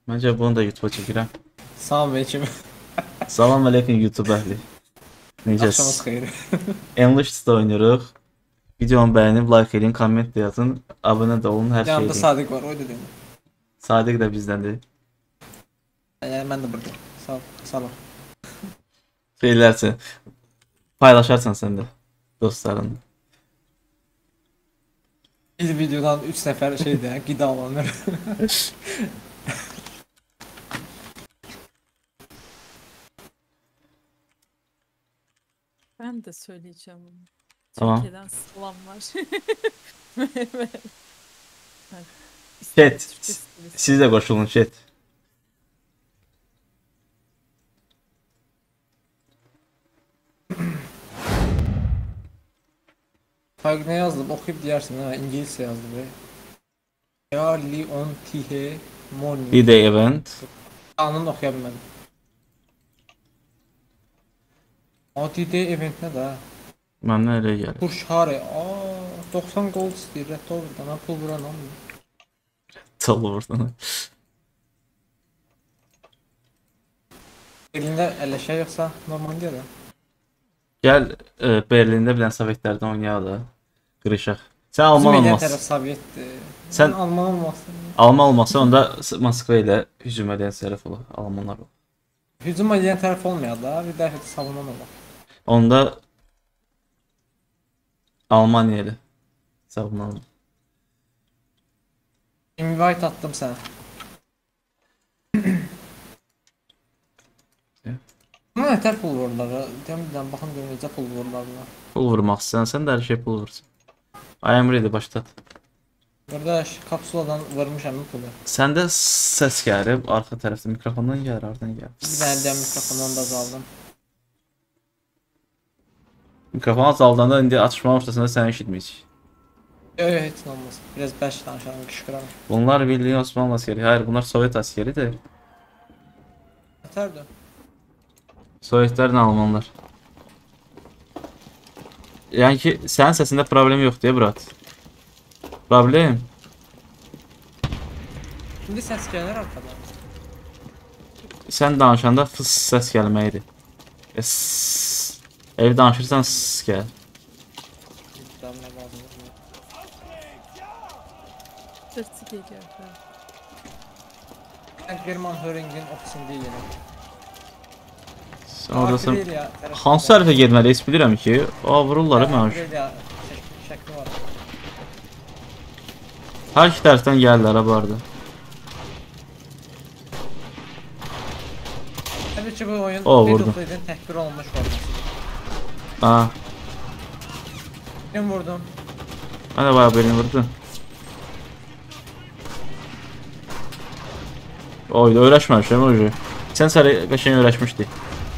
Məncə bunu da YouTube'a çəkirəm. Salam aleyküm. Salam aleyküm YouTube əhli. Axşamınız Necəsiz? xeyir. Enlish'da oynuyoruz. Videomu bəyənib, like edin, komment de yazın. Abunə də olun, hər şey Yanımda edin. Sadiq var, o da deyim. Sadiq də bizdəndir. Mən də buradayım. Sağ ol. Salam. Şeylərsən. Paylaşarsan sən də dostlarınla. Bir videodan 3 nəfər şeydə qidalanır. Ben de söyleyeceğim onu. Tamam. Türkiye'den selamlar. Evet, Chat. Türkçe söyleyeyim. Siz də qoşulun chat. Fark ne yazdım? Okuyup diyersin ha. İngilizce yazdım be. Early on TH morning. Bir də event. Anını okuyabilmedim. ATD event ne da? Məndən elə gəlir. Kurşare. 90 gold istəyir. Rədd ol buradan. Ha, pul vuran olmuyor. Çalı buradan. Elinde elə şey yoksa normal değil ha. Gəl Berlində bilən Sovetlərdən oynayaq da. Qırışaq. Sən Alman Bizim eləyən olmazsın. tərəf Sovyetdir. Sən- Mən Alman olmasın. Alman olmasa onda Moskva ilə hücum edən tərəf olur. Almanlar olur. Hücum eləyən tərəf olmayaq da. Bir dəfə də savunan olur. Onda Almanya ilə savunan. Invite attım sənə. Buna nətər pul vururlar? Demdən baxın görün necə pul vururlar buna. Pul vurmaq istəyirsən də hər şey pul vurursun. I am ready başlat. Qardaş, kapsuladan vurmuşam pulu. Səndə səs gəlir, arxa tərəfdə mikrofondan gəlir, hardan gəlir? Bir dənə də mikrofondan da azaldım. Mikrofon azaldanda indi atışmanın ortasında səni eşitməyəcək. Yox, heç nə olmaz. Biraz bərk danışalım, qışqıram. Bunlar bildiyin Osmanlı askeri. Hayır, bunlar Sovet askeridir. Nətərdir? Sovetlərlə Almanlar. Yəni ki, sənin səsində problem yox deyə, brat. Problem? İndi səs gəlir arxadan. Sən danışanda fıs səs gəlməkdir. Ev danışırsan ss gəl. Damla lazım. Sırtı geliyor. Mən German Höringin ofisində yerim. Sən oradasın. Hansı tərəfə getməli heç bilirəm ki. Vururlar mən. Şəkli var. Hər iki tərəfdən gəlirlər bu arada. Təbii ki bu oyun O, vurdum. Battlefield'in təkbir olunmuş forması. Ha, Kim vurdum? mən də bayağı birini vurdum. Oyda öyrəşməmişəm o. Sən səni qəşəng öyrəşmişdik.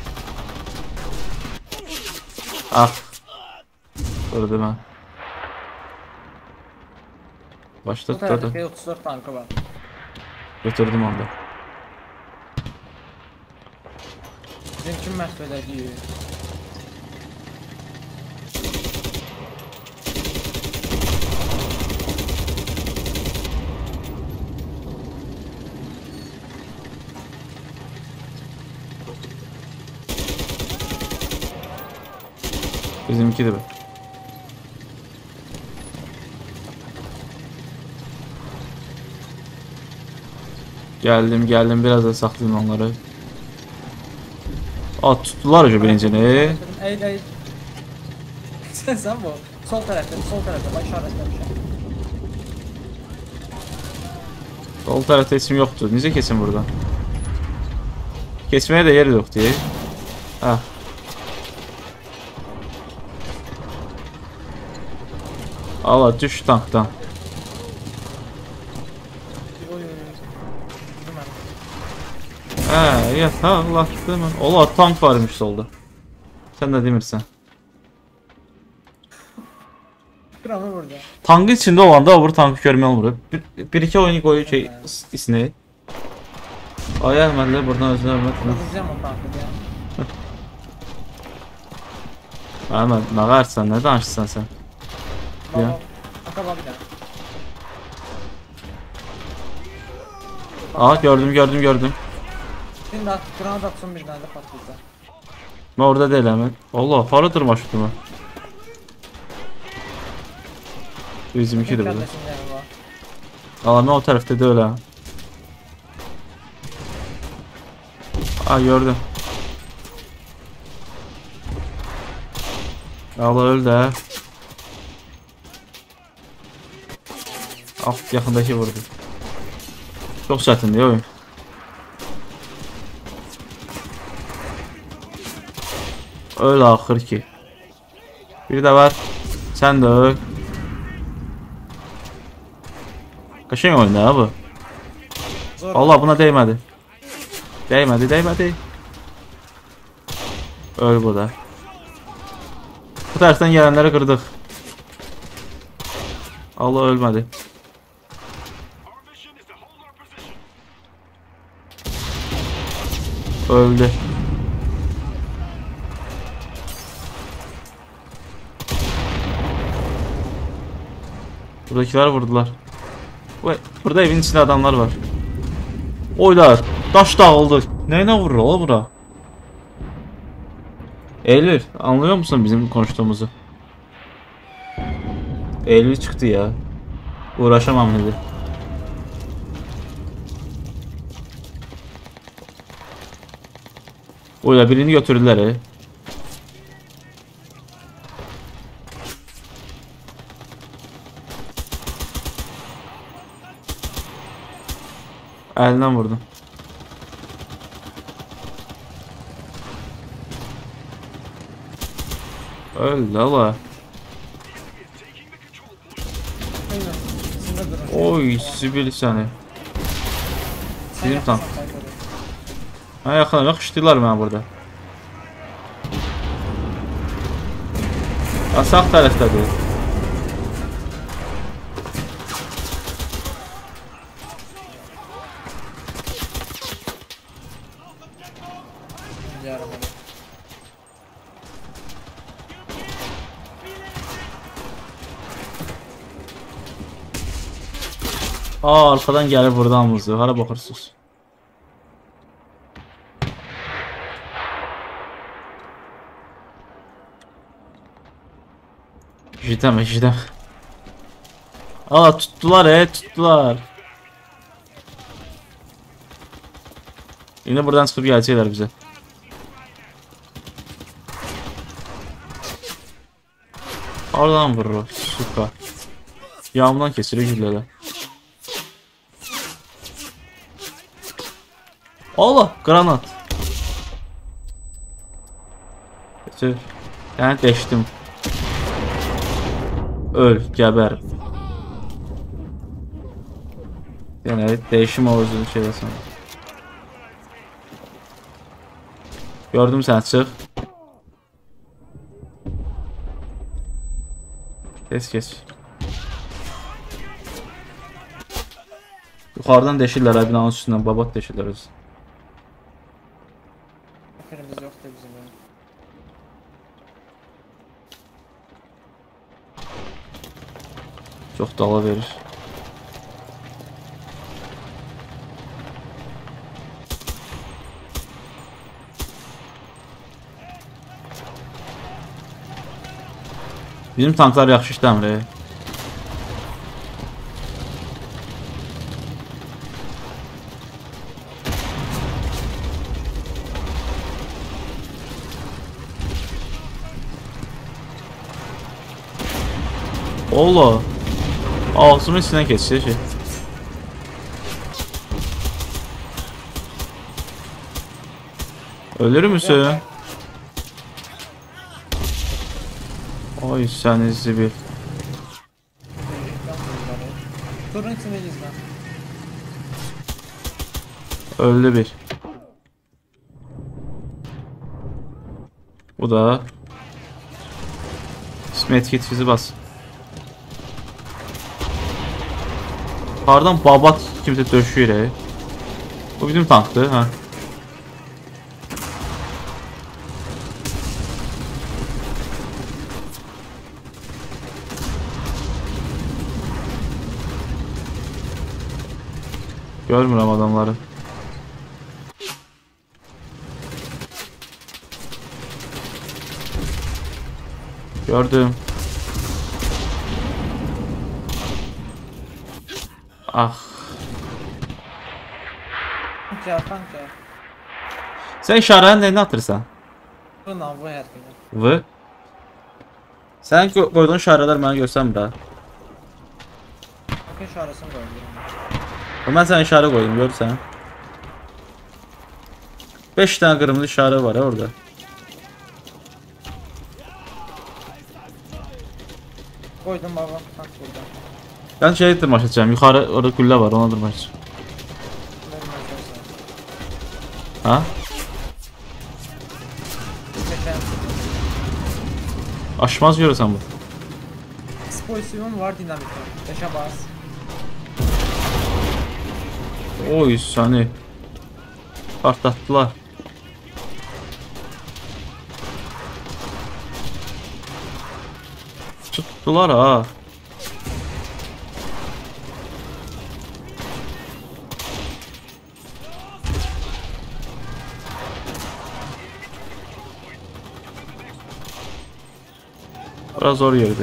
Ah. Vurdu mən. Bu Başlat tərəfdə da. P34 tankı var. Götürdüm onu da. Bizim kim məhv elədi? Bizimki de bu. Geldim biraz da saklayayım onları. Aa, tuttular hoca birincini. Ey. Sen bu. Sol tarafta bak işaretlemişim. Sol tarafta isim yoktu. Nice kesin burada? Kesmeye de yeri yok diye. Ha. Allah düş tanktan. Oy. Ya Allah değil mi? Ola tank varmış solda. Sen de demirsən. Kramı burada. Tankın içinde olanda öbür tankı görmək olmur. Bir iki oyunu koyu şey isni. Ay Əhmədlə buradan özünə hörmət. Vuracağım o tankı ya. Əhməd, nə qarsan, nə danışırsan sən? Ya. Baba bir daha. Aa gördüm. Bir de granat atsın bir tane de patlayacak. Ben orada değil hemen. Allah haradır maşıtımı. Bizimkidir bu. Kardeşim yani var. Aa ben o tarafta değil ha. Aa gördüm. Allah öldü ha. Ah yakındaki vurdu. Çok çətindir oyun. Öl axır ki. Bir də var. Sən də öl. Qəşəng oyundur ha bu. Zor. Allah buna değmədi. Değmədi. Öl bu da. Bu tərəfdən gələnləri qırdıq. Allah ölmədi. Öldü. Buradakiler vurdular. Burada evin içinde adamlar var. Oylar. Taş dağıldı. Neyine vurur ola bura? Eylül anlıyor musun bizim konuştuğumuzu? Eylül çıktı ya. Uğraşamam dedi. Oyla birini götürdüler he. Elinden vurdum. Öldü Allah. Aynen. İçinde durun. Oy sibil seni. Sen Bizim tam. yapmasan kaybeder. Ha yakına yakıştılar bana burada. Ya sağ taraftadır. Yarım onu. Aa arkadan gelip buradan vurdu. Hara bakırsınız. Cidden. Aa tuttular. Yine buradan çıkıp gelecekler bize. Oradan vurur. Süper. Yağmurdan kesiyor gülleler. Allah granat. Götür. Yani deştim. Öl, geber. Yani değişim oğuzunu şeyde sana. Gördüm sen çık. Kes. Yukarıdan deşirler ha binanın üstünden babat deşirler öz. Haberimiz yok da bizim ya. Çok dala verir. Bizim tanklar yaxşı işləmir. Ola. Ağzımın içindən keçir şey. Ölür müsün? Ay sen zibil. Turun içindeyiz lan. Öldü bir. Bu da. İsmet git bizi bas. Pardon babat kimse döşüyor. Bu bizim tanktı ha. Görmürəm adamları. Gördüm. Ah. Tanka. Sen işarəni neyini atırsan? Bu nav bu hərfini. V. Sən qoyduğun işarələr mənə görsənmir ha. Tanka işarəsini qoyuyorum. Mən sənə işarə qoydum, görürsən? 5 dənə qırmızı işarə var ya orada. Koydum baba, tank burada. Ben şey tırmaşacağım, yukarı orada gülle var, ona tırmaşacağım. Ha? Aşmaz görürsen bu. Pozisyonum var dinamikte. Yaşa bas. Oy seni. Partlattılar. Tuttular ha. Biraz zor yerdi.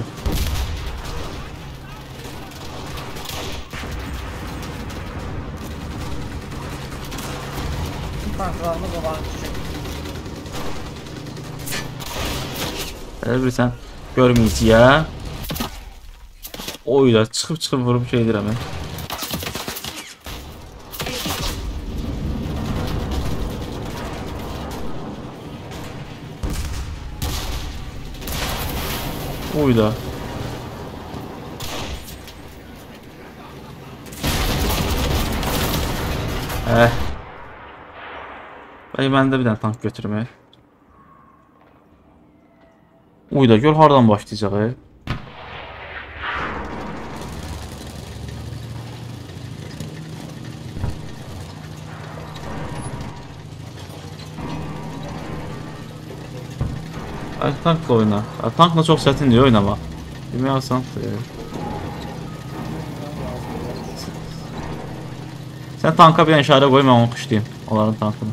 Tanklarını baban küçük. Elə bilirsən görməyəcək. Oyla çıxıb vurup şey edirəm. Oyla. Bəlkə məndə bir dənə tank götürmək. Uyda gör hardan başlayacaq. Tankla oyna. Tankla çox çətindir oynamaq. Demək asandır. Sən tanka bir dənə işarə qoy, mən onu qışlayayım. Onların tankını.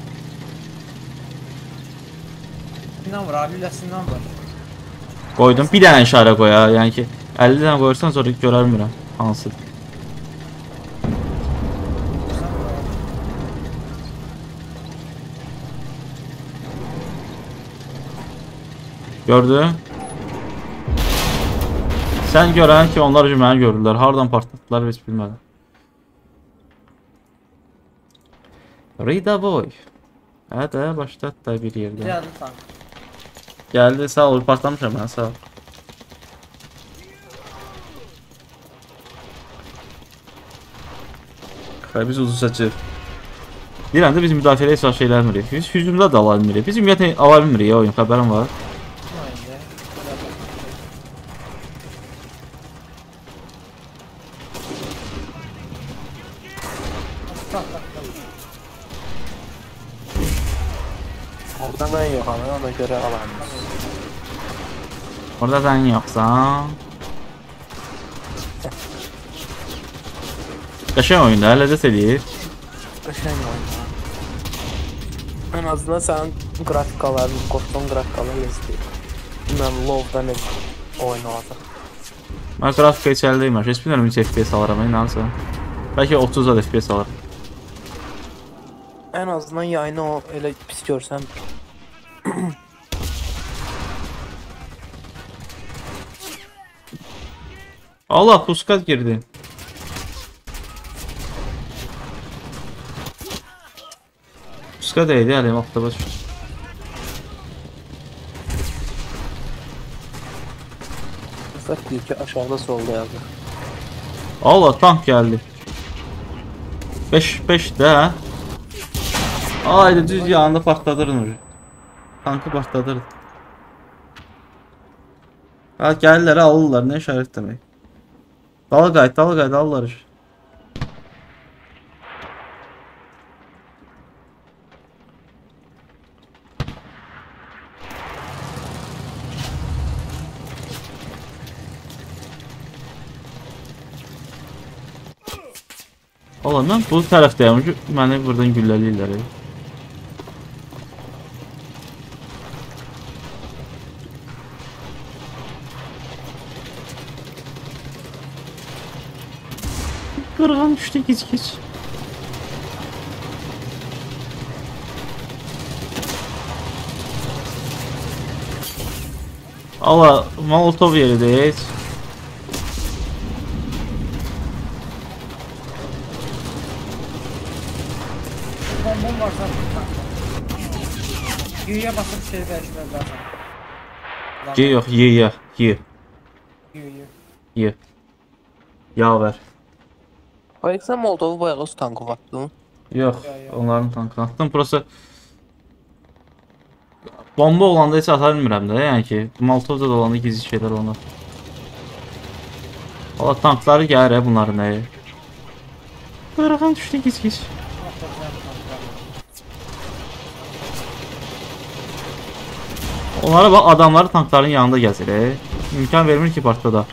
Sinan var, abi Sinan var. Qoydum. Bir dənə işarə qoy ha. Yəni ki 50 dənə qoyursan sonra görərmirəm hansıdır. Gördün? Sən görən ki onlar məni görürlər. Hardan partlatdılar heç bilmədim. Rida boy. Hə başlat da bir yerdə. Geldi tank. Geldi sağ ol partlamışam ben sağ ol. Biz uzun deyirəm də biz müdafiədə heç vaxt şeylər bilmirik. Biz hücumda da ala bilmirik. Biz ümumiyyətlə ala bilmirik ya oyun, xəbərim var. Orada ben yok ama ona göre alamıyoruz. Orada sen yoksan. Qəşəng oyunda, ləzzət eləyir. Qəşəng oyunda. En azından sen grafikalarını, qoşduğun grafikalarını izləyir. Bilmem LoW'da ne oyun olacaq. Mən grafika heç əldəyim, heç bilmirəm 3 FPS alaram, inanırsan. Bəlkə 30 FPS alaram. En azından yayını o elə pis görsən. Allah puskat girdi. Puskat değdi yani oktaba düştü. Fırsat değil ki aşağıda solda yazır. Allah tank geldi. 5 de. Haydi düz yanında partladırın. Tankı partladırın. Ha geldiler alırlar ne işaret demek. Dal gayet alırlar. Valla mən bu tərəfdəyəm ki, məni buradan gülləliyirlər. Qırğan düşdü gic-gic. Allah, Molotov yeridir. Bombom varsa Yüye basıp şey değişmez zaten. Ye yox, ye. Yüye. Yaver. Hayır sen Moldovu bayağı su tankı attın. Yox, Ya. onların tankını atdım. Prosta bomba olanda heç ata bilmirəm də, yəni ki, Molotovda da olanda gizli şeylər onlar. Valla tankları gəlir bunların nəyi. Qırğan düşdü gic-gic. Onlara bax, adamları tankların yanında gəzir. İmkan vermir ki, partda.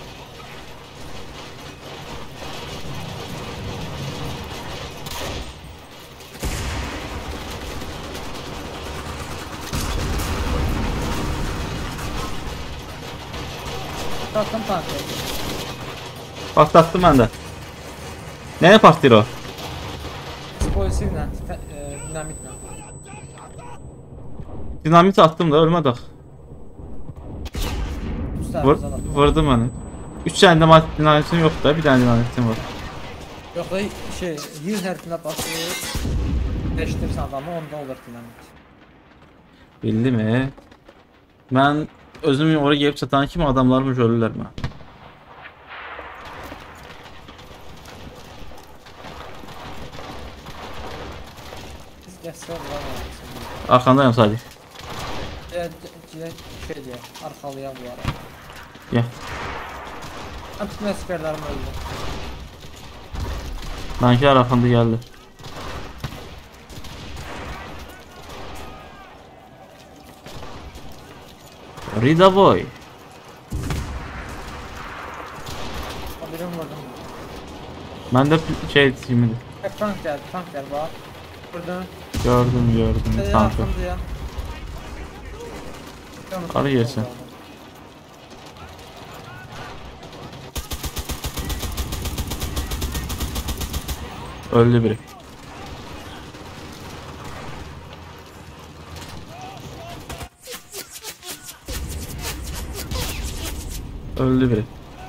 Taktım tankı. Partlatdım mən də. Nəyə partlayır o? Eksplosivlə, dinamitlə. Dinamit attım da, ölmədik. Vurdu məni. 3 dənə dinamitim yoxdur da, bir dənə dinamitim var. Yox da şey, 100 hərfinə basıb değiştirirsən adamı, onda olur dinamit. Bildimi? Mən özüm oraya gelib çatan kimi adamlarımı görürlər mənə. Biz gəzsə var. Arxandayım Sadiq. Şey diye, arxalıya bunları. Gel. Ben bütün əsgərlərim öldü. Nankilər arxanda gəldi. Ridaboy. Birini vurdum. Məndə şey kimidir. Tank geldi bak. Vurdum. Gördüm tankı. Arxamda. Qarı yersən. Öldü biri. Öldü biri.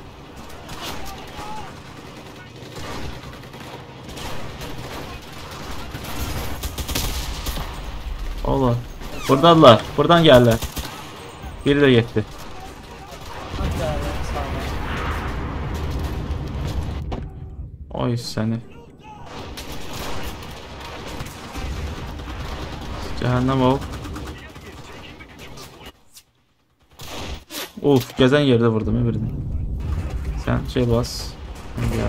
Ola. Buradadılar. Buradan geldiler. Biri de gitti. Tank geldi. Sağ Ay seni. Cehennem ol. Of, gezen yerde vurdum birini. Sen şey bas. Ya.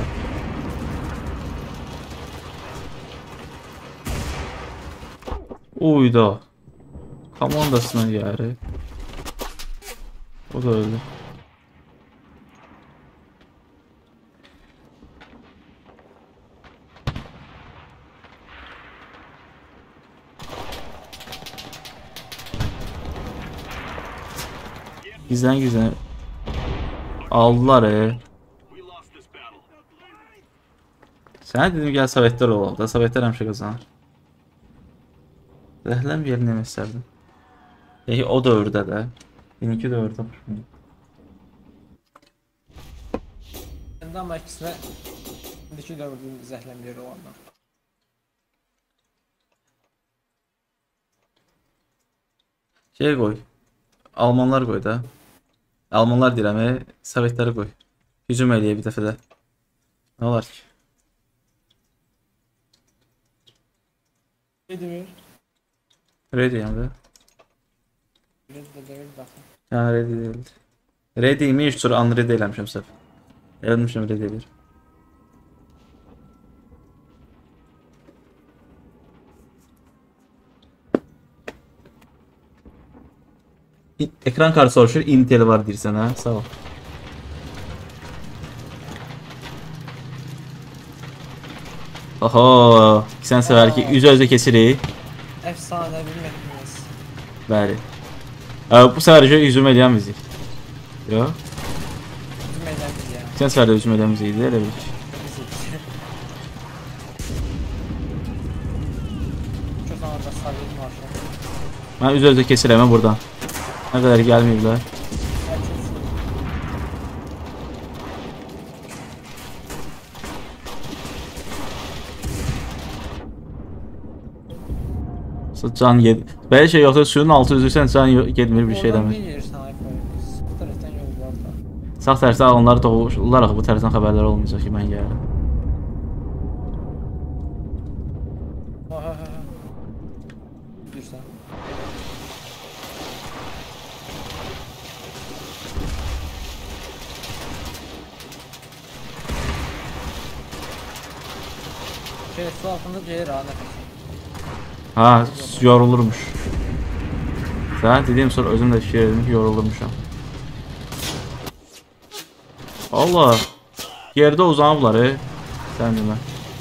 Uyda. Komandasına yarı. O da öldü. Gizlen aldılar Sen dedim gel Sovetler olalım da Sovetler həmişə kazanır. Zəhləm yerini yemək istərdim. O dövrdə də. Benimki dövrdə. Şimdi ama ikisine indiki dövrün zəhləmləri olanlar. Şey koy. Almanlar koy da. Almanlar deyirəm, Sovetləri koy. Hücum eləyə bir dəfə də. Nə olar ki? Ready ver. Ready'yəm də. Ready de ver baxın. Yəni ready deyildi. Ready imiş, sonra unready eləmişəm səhv. Eləmişəm ready edir. Ekran kartı soruşur, Intel var deyirsən ha, sağ ol. Oho, sən sevər ki, üzü özə kesirik. Efsane bilmədiniz. Bəli. Bu səfər hücum edən müzik. Yox. Bizim eğlendik ya. Sən səfər də hücum edən müzik idi, elə bil ki. Çok zamanda sabit marşal. Mən üz özə kesirəm buradan. Nə qədər gəlməyiblər. Can yed. Belə şey yoxdur, suyun altı üzürsən can getmir bir şey Oradan demir. bir yer sniper. Bu taraftan yol var da. Sağ tərəfdə onları doğulurlar axı bu tərəfdən xəbərlər olmayacaq ki mən gəlirəm. Ha ha ha. Düşsen. Su altında gelir ha nefes. Ha, yorulurmuş. Sən dediyim sonra özüm də fikir etdim ki, yorulurmuşam. Allah, yerdə uzanıblar, sən demə.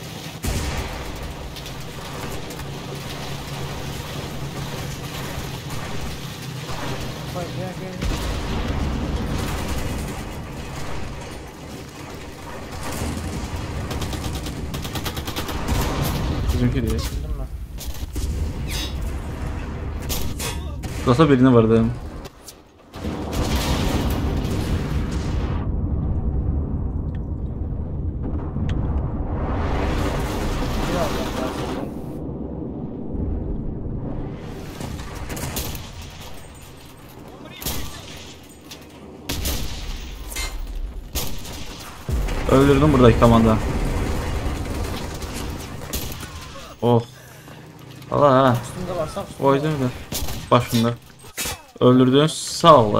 Bak gel gel. Bizimki deyil. Bildim ben. Zata birini vurdum. Biraz daha. Öldürdüm buradaki komanda. Oh. Allah ha. Üstünde varsa üstünde. Oydu mu da? Başında. Öldürdün. Sağ ol.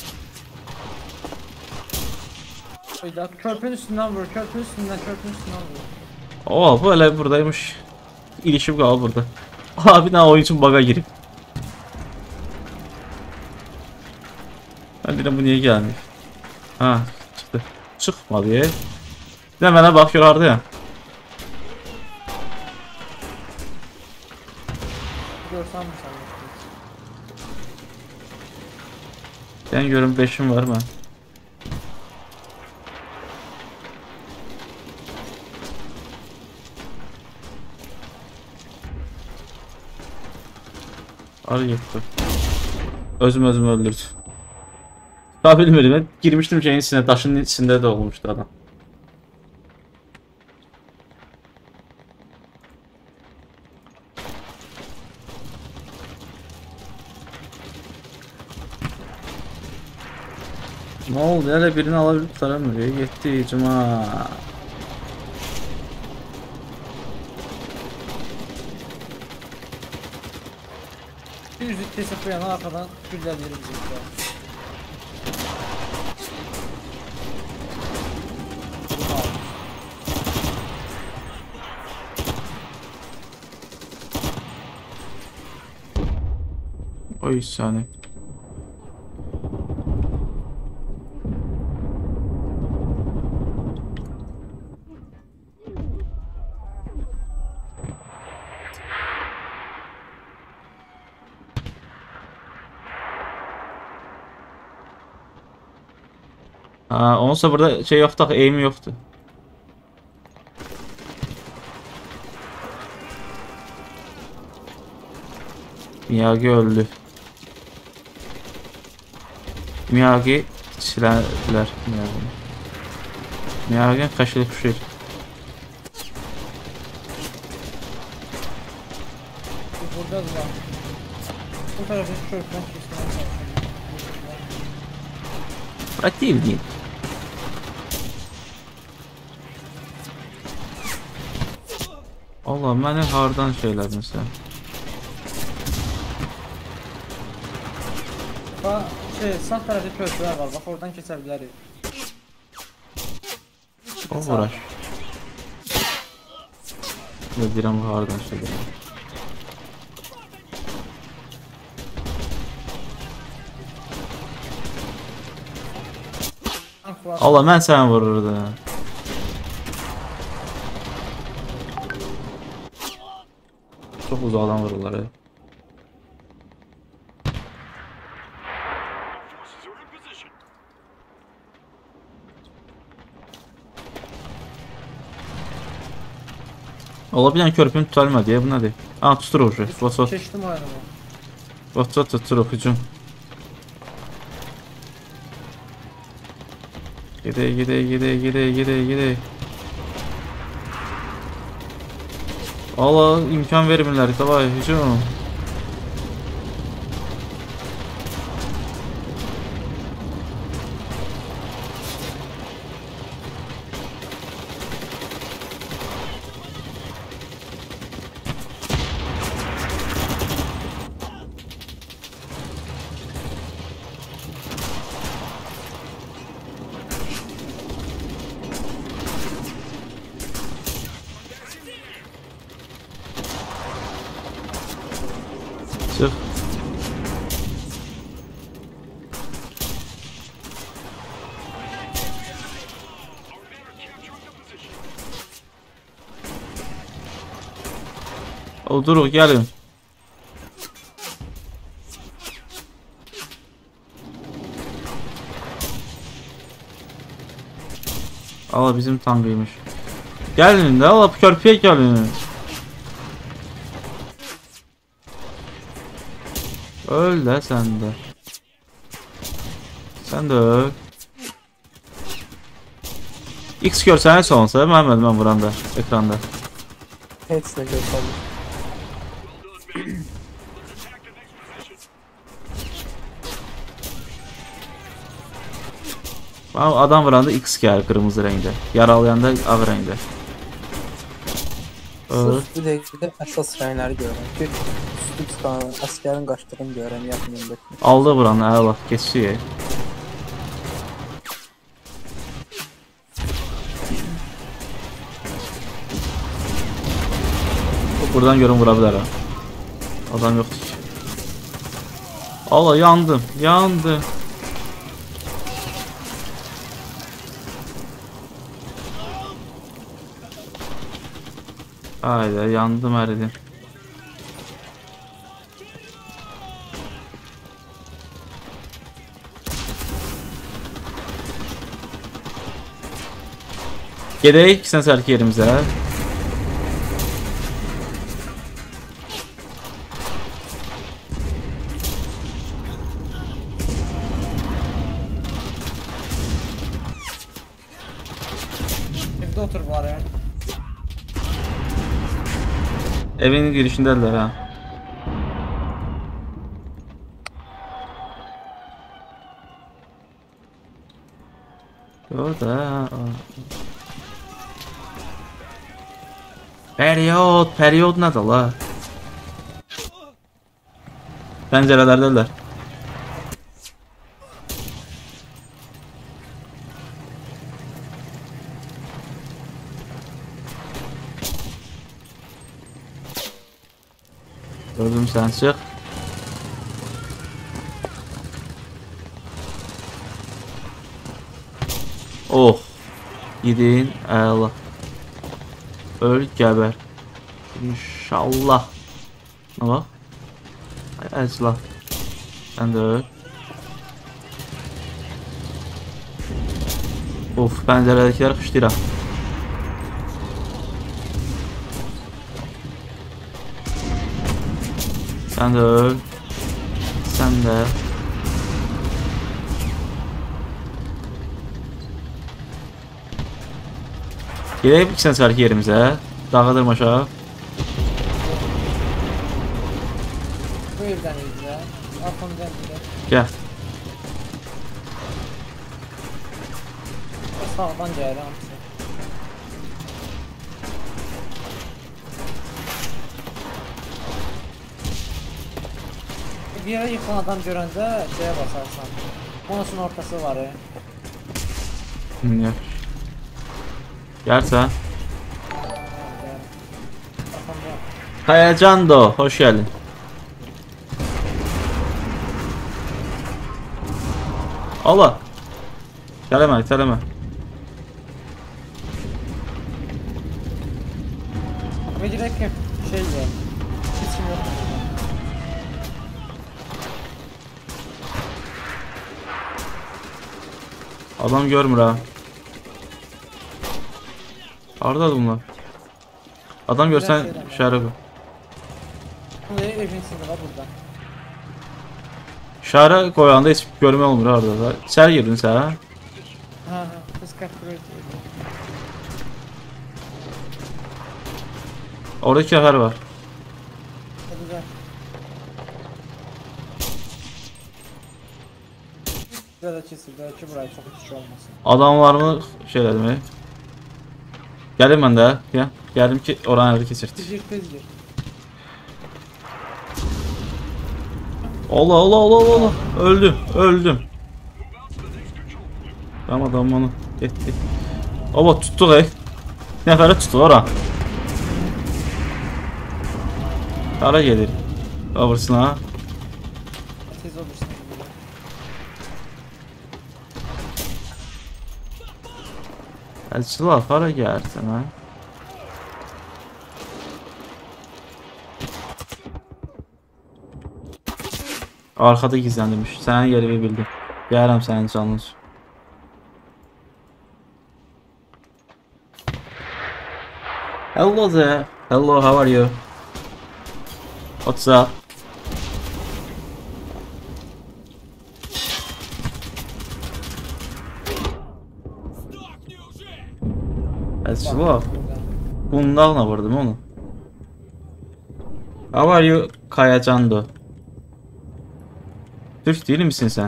Oyda körpün üstünden vur, körpün üstünden vur. Oo, bu elə buradaymış. İlişib qalıb burada. Abi nə oyun üçün baga girib. Ben dedim bu niye gelmiş? Ha, çıktı. Çıkmadı ya. Bir de mənə bax görardı ya. Görsen mi sen? Ben görüm 5'im var mı? Arı yıktı. Özüm öldürdü. Daha bilmiyorum, ben girmiştim şeyin içine, taşın içinde de olmuştu adam. Ne oldu? Hele birini alabilip taramıyor. Yetti cuma. Bir yüzük kesip bu yana arkadan güller yeri bizi. Oy saniye. Ha, onsa burada şey yoktu, aim yoktu. Miyagi öldü. Miyagi silerler. Miyagi kaşılı kuşuydu. Burada da. Bu tarafı çöpten kesmeye çalışıyorum. Противник. Allah, mənə hardan şeylər məsələn. Bak sağ tarafta köprüler var. Bak oradan kesebiliriz. O uğraş. Ne deyirəm hardan şeylər. Allah, mən səni vururdum. uzaqdan vururlar. Ola bilən körpünü tutalmadı ya, bu nədir? Aa, tuturuq ucu. Vot. Keçdim ayrıma. Vot tuturuq hücum. Gedək. Allah, imkan vermirlər. Davay, hücum. Çıx. Duruq, gəlin. Allah, bizim tankıymış. Gəlin də, Allah, körpüyə gəlin. Öl də sən də. Sən də öl. X görsənə sonsa, Məhəmməd mən vuranda, ekranda. Heç nə görsənmir. Adam vuranda X gəlir qırmızı rəngdə. Yaralayanda ağ rəngdə. Sırf bu dəqiqədə əsas rəngləri görürəm ki, üstü çıxan əsgərin qaçdığını görürəm yaxınındakı. Aldı buranı, əla, keçiyor. Buradan görün vura bilər ha. Adam yoxdur ki. Allah, yandım. Haydi, yandım əridim. Gedək, ikisini sərki yerimizə. Evdə otur var ya. Evin girişindədirlər ha. Orada. Periyod nədir la? Pəncərələrdədirlər. Gördüm, sən çıx. Oh. Yedin, əla. Öl, gəbər. İnşallah. Nə bax? Ay, əcla. Sən də öl. Of, pəncərədəkiləri xışlayıram. Sən də öl. Sən də. Gedək ikisini sərki yerimizə. Dağa dırmaşaq. Bu evdən izlə. Arxamdan izlə. Gəl. Sağdan gəlir hamısı. Bir yere yıkılan adam görəndə şeye basarsan. Bonusun ortası var ya. Gəl. Gəlsən. Həyəcando, hoş geldin. Allah. Gəlmə. Ve direkt şey ya. Hiç Adam görmür ha. Hardadır bunlar? Adam görsən işarə qoy. Bu evin içində var burada. İşarə qoyanda heç görmək olmur harda da. İçəri girdin sən? Ha ha. Kız kapıyor. Orada 2 nəfər var. Hadi gel. Burada kesildi ki buraya çok hiç olmasın. Adamlarımı şey elədim. Gəlim mən də. Gəldim ki oranı əli keçirdik. Tez gir. Allah Allah Allah Allah. Öldüm. Tamam adam onu getdi. Oba tutduq Nəfərə tutduq ora. Hara gedir? Avırsına. Tez olursun. Elçiler hara gəlirsən ha? Arkada gizləndirmiş. Sənin yerimi bildim. Gəlirəm sənin canın üçün. Hello there. Hello, how are you? What's up? Elçiler. Bundaqla vurdum onu. How are you, Kayacando? Türk değil misin sen?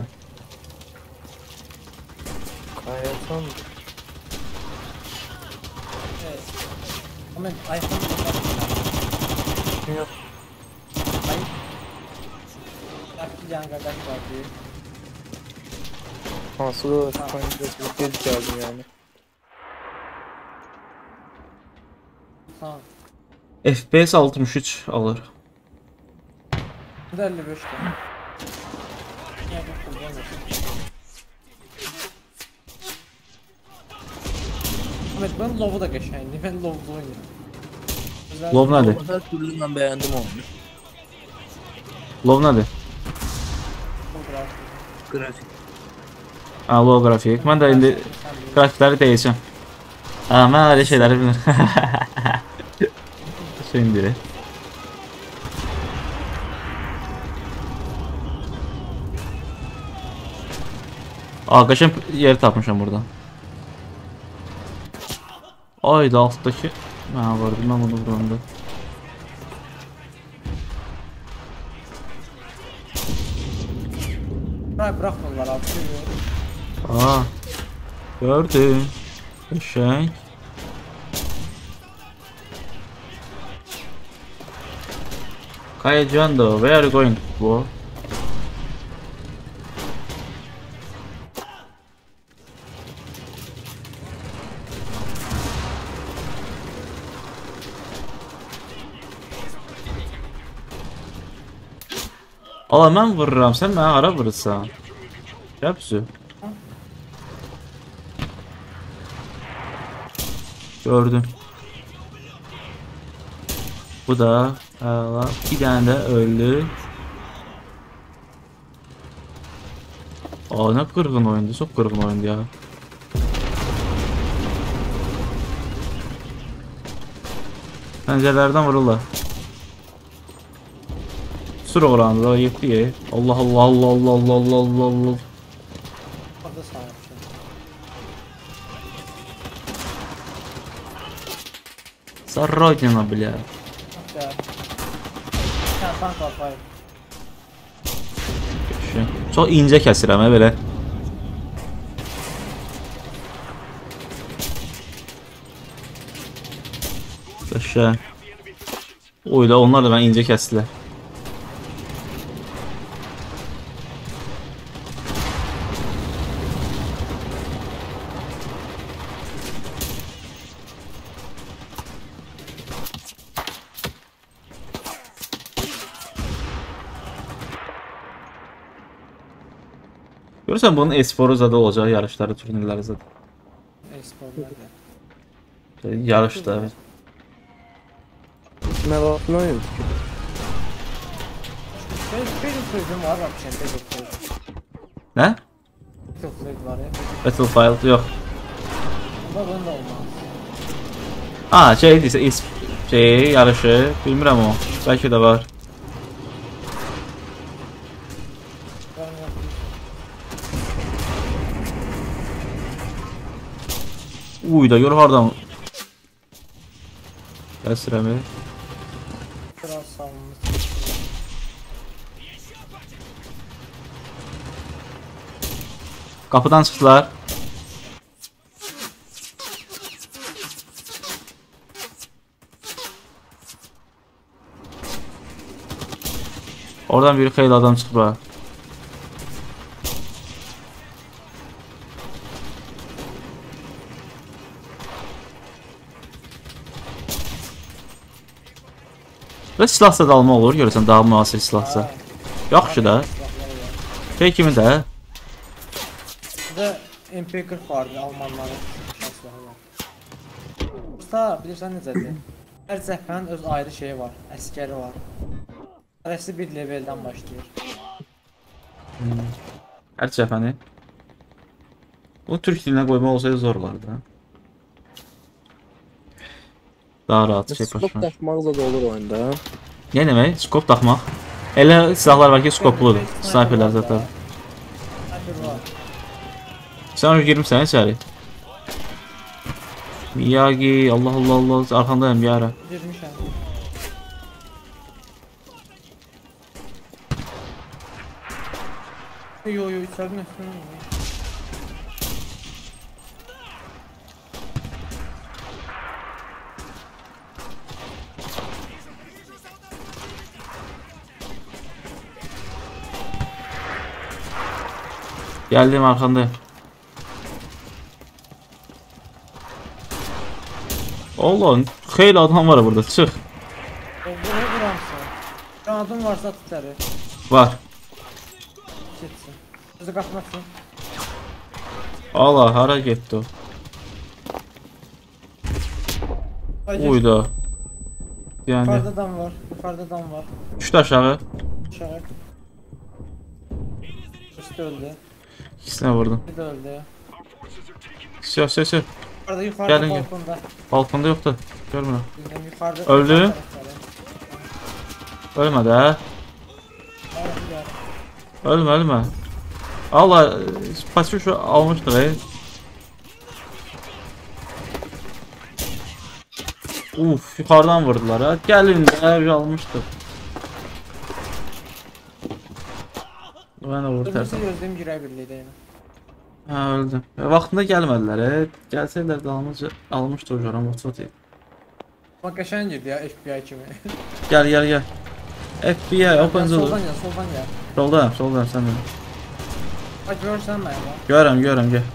Kayacan Evet. Ama iPhone yok. Hayır. Yaklı can kardeş var diye. Hansı da Konya'da bir gel geldim yani. Tamam. FPS 63 alır. Bu da 55 tane. Ya bu kullanır. Evet ben Low'u da geçeyim. Ben Low'u oynuyorum. Lov nədir? Her türlü ben beğendim onu. Lov nədir? Grafik. Ha, lov qrafik. Mən də indi qrafikləri deyəcəm. Ha, mən öyle şeyləri bilmirəm. Şimdi. Aa, qaşın yeri tapmışam burada. Ayda altdakı. Ha, vardı mən bunu vuranda. Bırakmıyorlar abi. Aa, gördüm. Eşek. Kayacando, where are you going, bro? Ala mən vururam, sən mənə hara vurursan? Gəbsü. Gördüm. Bu da bir tane de öldü. Aa, ne kırgın oyundu, çok kırgın oyundu ya. Pencerelerden vururlar. Sür oranı da yetti ya. Allah Allah Allah Allah Allah Allah Allah Allah. Orada sağ yapacağım. Sarrodina, bля. Ya. Sen tank var hayır. Çok ince kəsirəm ha belə. Qəşəng. Oy da onlar da mən incə kəsdilər. Görürsən bunun esporu zadı olacaq, yarışları, turnirləri zadı. E-sporlar da. Yarışda. Meraklı oyun. Benim sözüm var bak şimdi. Ne? Battlefield var ya. Battlefield yox. Bunda bunun da olmaz. Ha, şey deyirsə, şey yarışı, bilmirəm o. Bəlkə də var. Ben yapayım. Uy da gör hardan. Əsrəmi. Biraz savunmuş. Qapıdan çıxdılar. Oradan biri xeyli adam çıxıb ha. Və silahsa da alma olur, görürsən daha müasir silahsa. Yaxşı da. Şey kimi də. Bir de MP40 vardı Almanların silahı var. Usta bilirsən necədir? Hər cəbhənin öz ayrı şeyi var, əskəri var. Hərəsi bir leveldən başlayır. Hər cəbhəni. Bu türk dilinə qoymaq olsaydı zor olardı. Ha? Daha rahat şey Skop başlayır. taşmaqla da olur oyunda. Ne demək? Skop taxmaq. Elə silahlar var ki, skopludur. Sniperlər zaten. Sniper var. Sen girmişsən içəri. Miyagi, Allah Allah Allah, arkandayım bir ara. Girmişəm. Yo yo içerinin üstüne mi? Geldim arkandayım. Allah, xeyli adam var burada, çıx. Bunu vuramsın. Qanadın varsa tutarı. Var. Getsin. Bizi qatmasın. Allah, hara getdi o? Uyda. Yani, Yukarıda adam var. Yukarıda adam var. düşdü aşağı. Aşağı. Üstü öldü. İkisine vurdum. Bir de öldü. Sür. Yukarıda Gelin, gel. balkonda. Balkonda yoktu. Görmüyorum. Bilmem yukarıda. Öldü. yukarı tarafları. Ölmedi ha. Öldü. Ölme. Allah, pasif şu almıştık ya. Uf, yukarıdan vurdular ha. Gelin de almıştık. Ben de vurdu Öldürse tersen. gözlüğüm girer birliği yine. Ha, öldüm. Vaxtında gəlmədilər. Gəlsəydilər də almışdı o joran motor deyil. Bak geçen girdi ya FBI kimi. Gel. FBI open Soldan door. gel, soldan gel. Soldayım sen de. Bak görsen ben ya. Görürəm, gel.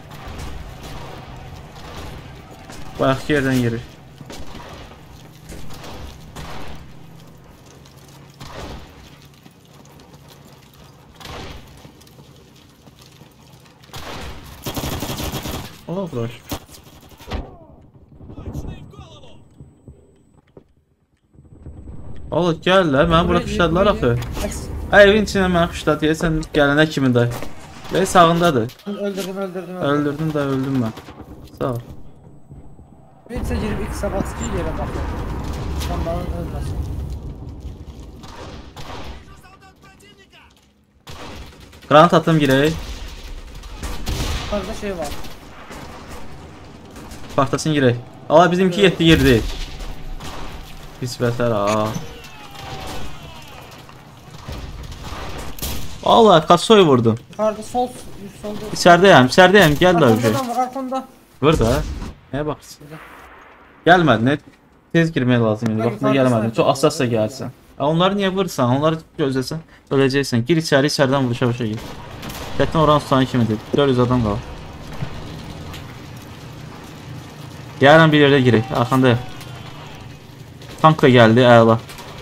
Bayaqki yerdən girir. Allah bırak. Allah gəllər, məni bura xışladılar axı. Evin içinə məni xışladı, deyəsən gələnə kimi də. Və sağındadır. Öldürdüm. Öldürdüm də öldüm mən. Sağ ol. Birisi girip ilk sabatski yere bakıyor. Onların ölmesin. Granat atım girək. Yukarıda şey var. Partlasın girək. Allah bizimki yetdi girdi. Pis vətər ha. Allah kasoyu vurdum. Yukarıda solda. İçərdəyəm, gəl də Arkamda öcək. adam var, arkamda. Vur da. Nəyə baxırsan? Gəlmədi, nə? Tez girmək lazım idi. Hayır, Vaxtında yukarıda gəlmədin. sniper Çox var, asasla öyle gəlsən. Onları niyə vursan? Onları gözləsən, öləcəksən. Gir içərdən vuruşa gir. Çətin oran tutan kimidir. 400 adam qalır. Yarın bir yerdə girək. Arxandayım. Tank da gəldi, əla.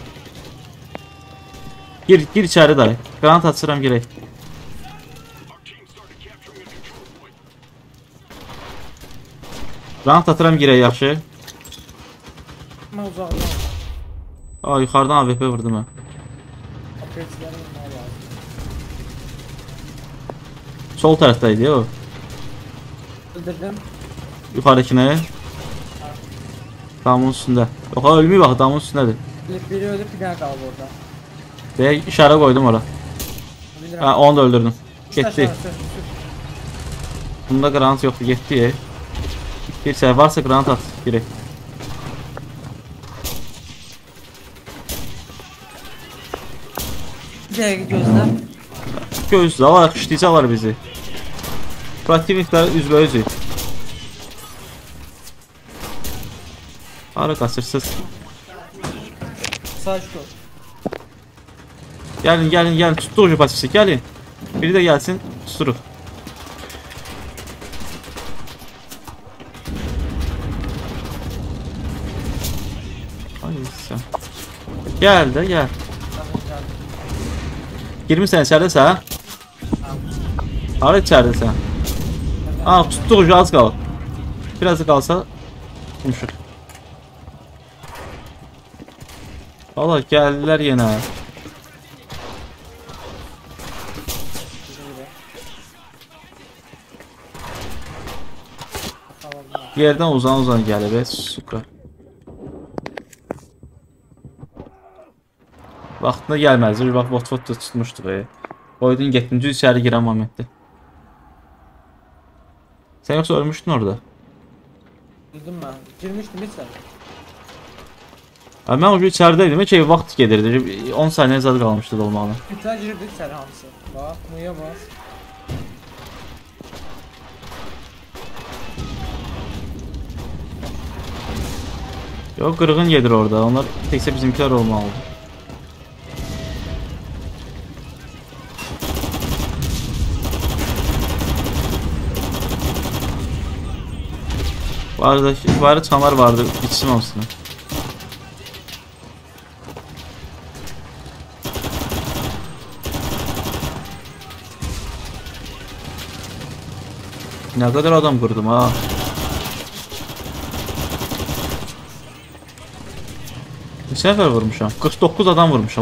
Gir içəri dayı. Granat açıram girək. Granat atıram girək yaxşı. Ben uzaktan. Aa, yuxarıdan AWP vurdum mən. Apretçilerin var. Sol tərəfdə idi o. Öldürdüm. Yukarıdakine. Damın üstünde. Yok ha ölmüyor bak damın üstündedir. Biri öldü bir tane kaldı orada. Ve işaret koydum oraya. Bilirəm. Ha onu da öldürdüm. Sür, Gitti. sür, sür. Bunda granat yoktu gitti. Bir şey varsa granat at direkt. Bir dəqiqə gözlə. Gözlə alaq işləyəcəklər bizi. Protivniklər üzbəyüzü. Hara qaçırsınız? Sakit ol. Gəlin, gəlin, gəlin. Tutduq jupasisi, gəlin. Biri də gəlsin, tuturuq. Ay sən. Gəl də, gəl. Tamam, gəldim. Girmirsən içəridəsən? Hara içəridəsən? Aa, tutduq az qalır. Biraz da qalsa yumuşaq. Valla gəldilər yenə. Yerdən uzan gəlib, suka. Vaxtında gəlməzdi, bax bot-bot da tutmuşduq. Qoydun getdin, düz içəri girən momentdə. Sən yoxsa ölmüşdün orada? Öldüm mən. Girmişdim içəri. Mən o gün içəridəydim ki, vaxt gedirdi. 10 saniyə zad qalmışdı dolmağına. İçəri girdi içəri hamısı. Bax, muya bas. Yox, qırğın gedir orada. Onlar təkcə bizimkilər olmalıdır. Var çıxanlar vardı, içsin olsun. Ne kadar adam kırdım ha. Bir sefer vurmuşam. 49 adam vurmuşam.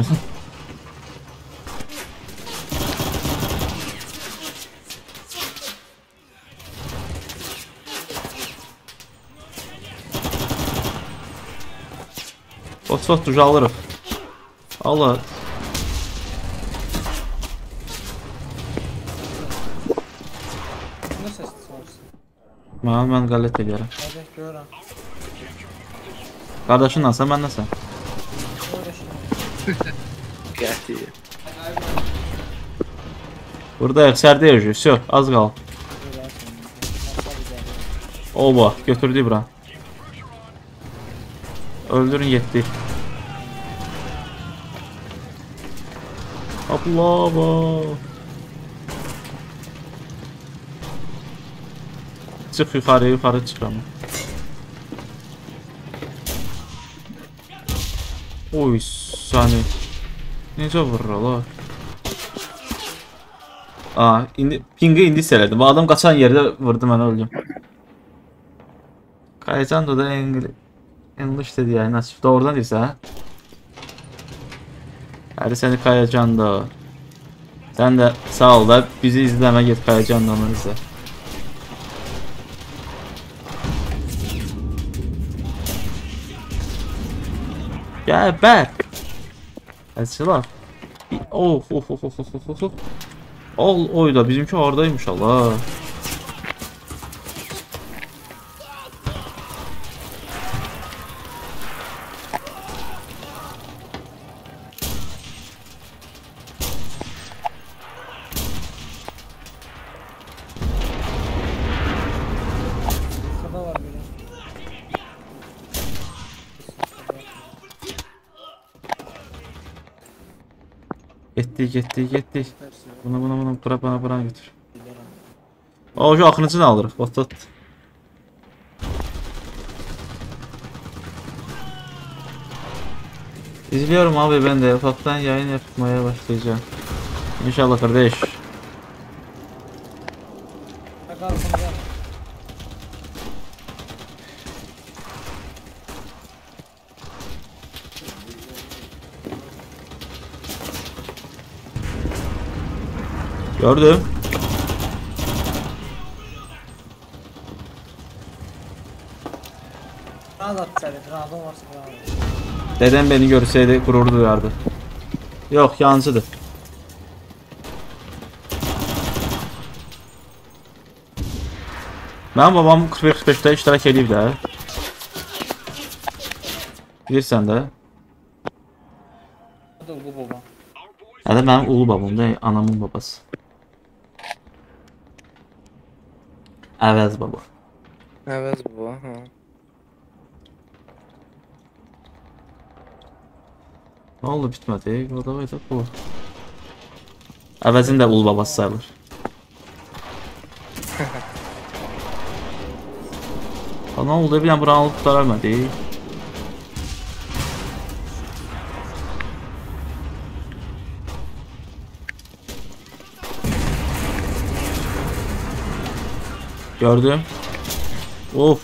Bot tucu alırıq. Allah. Ne ses çıkarsın? Mən qallət edirəm. Hadi görürəm. Qardaşınlansa mən nəsən? Öyle şey. Burada içeride yaşıyor. Все, az qal. Oba, götürdü bura. Öldürün yetti. Allah. Çık yukarı çık ama. Oy sani. Necə vururlar? Aa, pingi indi hissələdim. Bu adam qaçan yerdə vurdu mənə öldüm. Kayacan da English dedi yani nasıl doğrudan deyirsən hə? Hadi səni Kayacan da. Sən də sağ ol da bizi izləmə get Kayacan da onu izlə. Gel back. Açılar. Oh. Oy da bizimki oradaymış Allah. Kada var böyle. Getdi. Bunu bura götür. O şu axırıncını alırıq. Ot. İzliyorum abi ben de ufaktan yayın yapmaya başlayacağım. İnşallah kardeş. Bak arkamda. Gördüm. Granat at içeri. Granatın varsa granat. Dedem beni görseydi gurur duyardı. Yok, yancıdır. Mənim babam 41-45'də iştirak edib də. Bilirsən də. Bu da bu baba. Hələ mənim ulu babam da, anamın babası. Əvəz baba. Əvəz bu, ha. Ne oldu, bitmədi? O da var da bu. Əvəzin də ulu babası sayılır. Ne oldu? Bir an buranı alıp tutaramadı. Gördüm. Of.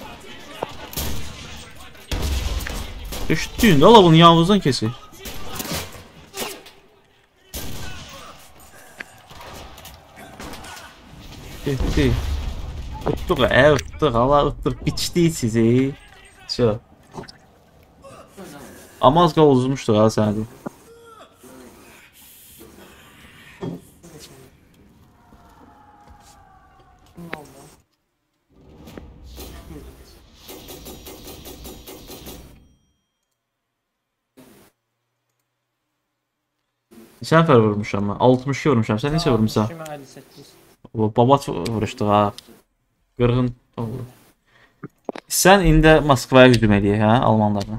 Düştüğünde ala bunu yavuzdan kesir. Gitti. Uttuk uttuk hala uttuk biçti sizi. Şu. Ama az kal uzmuştu ha sende. Sen fer vurmuş ama 60 vurmuşam. Sen neçə vurmuşsan? 58. O babat vuruşdu ha. Qırğın oldu. Sen indi Moskvaya hücum eləyək hə almanlarına.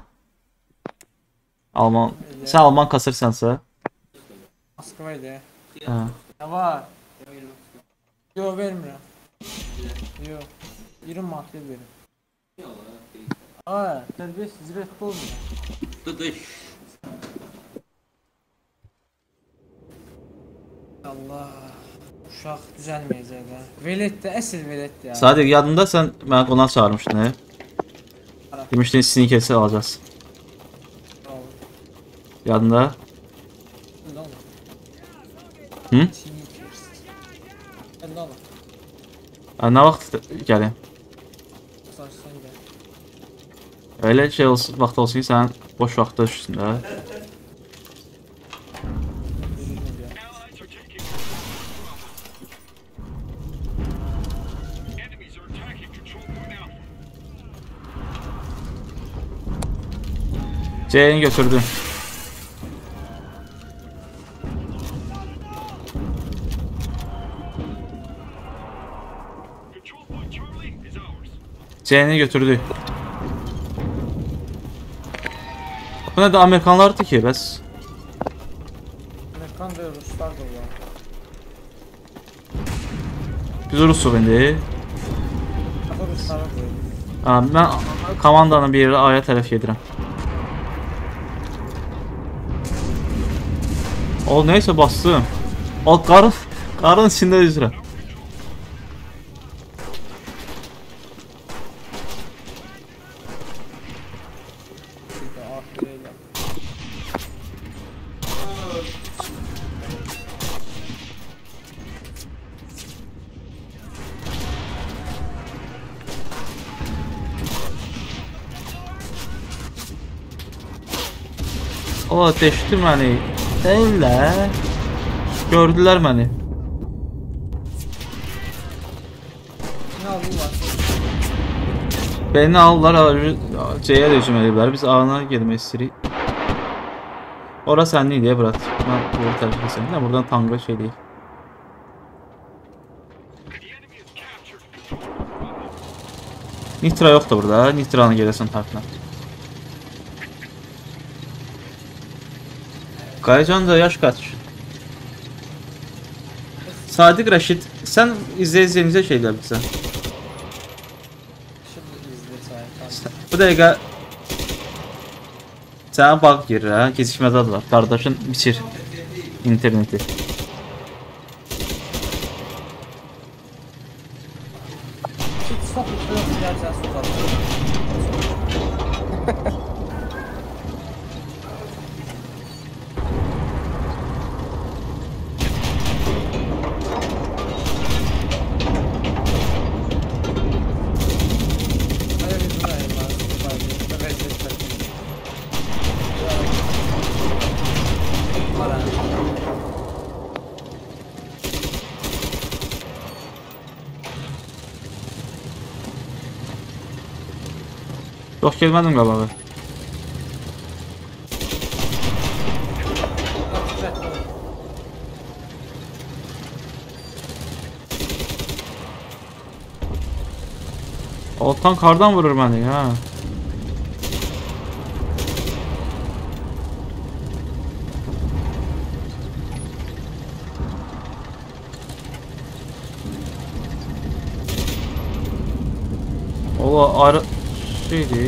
Sen Alman kasırsansa. Moskva'ydı. Ha. Ne var? Yo vermirəm. Yo. 20 manat verim. Aa, terbiyesiz zibet olmuyor. Allah. Uşaq düzəlməyəcək də. Veletdə, əsl veletdə ya. Sadiq yadında sen mənə qonaq çağırmışdın he? Demişdin sneakersi alacağız. Yadında? Hı? Ben de alım. Ne vaxt gəlim? Saçsan gel. Öyle şey olsun, vaxt olsun ki sen boş vaxtda düşsün də. C'ni götürdüm. C'ni götürdü. Bu ne de Amerikanlardı ki bəs. Amerikan ve Ruslar da var. Biz Rusuq indi. Hatta Ruslara koyuyor. Ha, mən komandanın bir yeri A'ya tərəf gedirəm. O neyse bastım. O qarın içində üzrə. Bir de artıyla. O deşdi məni. Deyirlər. Gördülər məni. Ne alırlar? Beni alırlar, C'yə də hücum ediblər. Biz A-na girmək istəyirik. Ora sənin idi, brat. Mən bu tərəfə sənin. Buradan tanqa şey deyil. Nitra yoxdur burada. Nitranı gedəsən tarafına. Qaycan da yaş kaç? Sadiq Rəşid, sən izləyicimizə şeylər bilsən. Şimdi izle sahip. Bu dəqiqə sənə bağ girir hə, gecikmədə adı var. Qardaşın biçir interneti. Hiç sok uçuyor, gerçekten sokar. Hayır, izle, var hə. Çox gelmədim qabağa. O tank hardan vurur məni ya? Ola ayrı şeydir.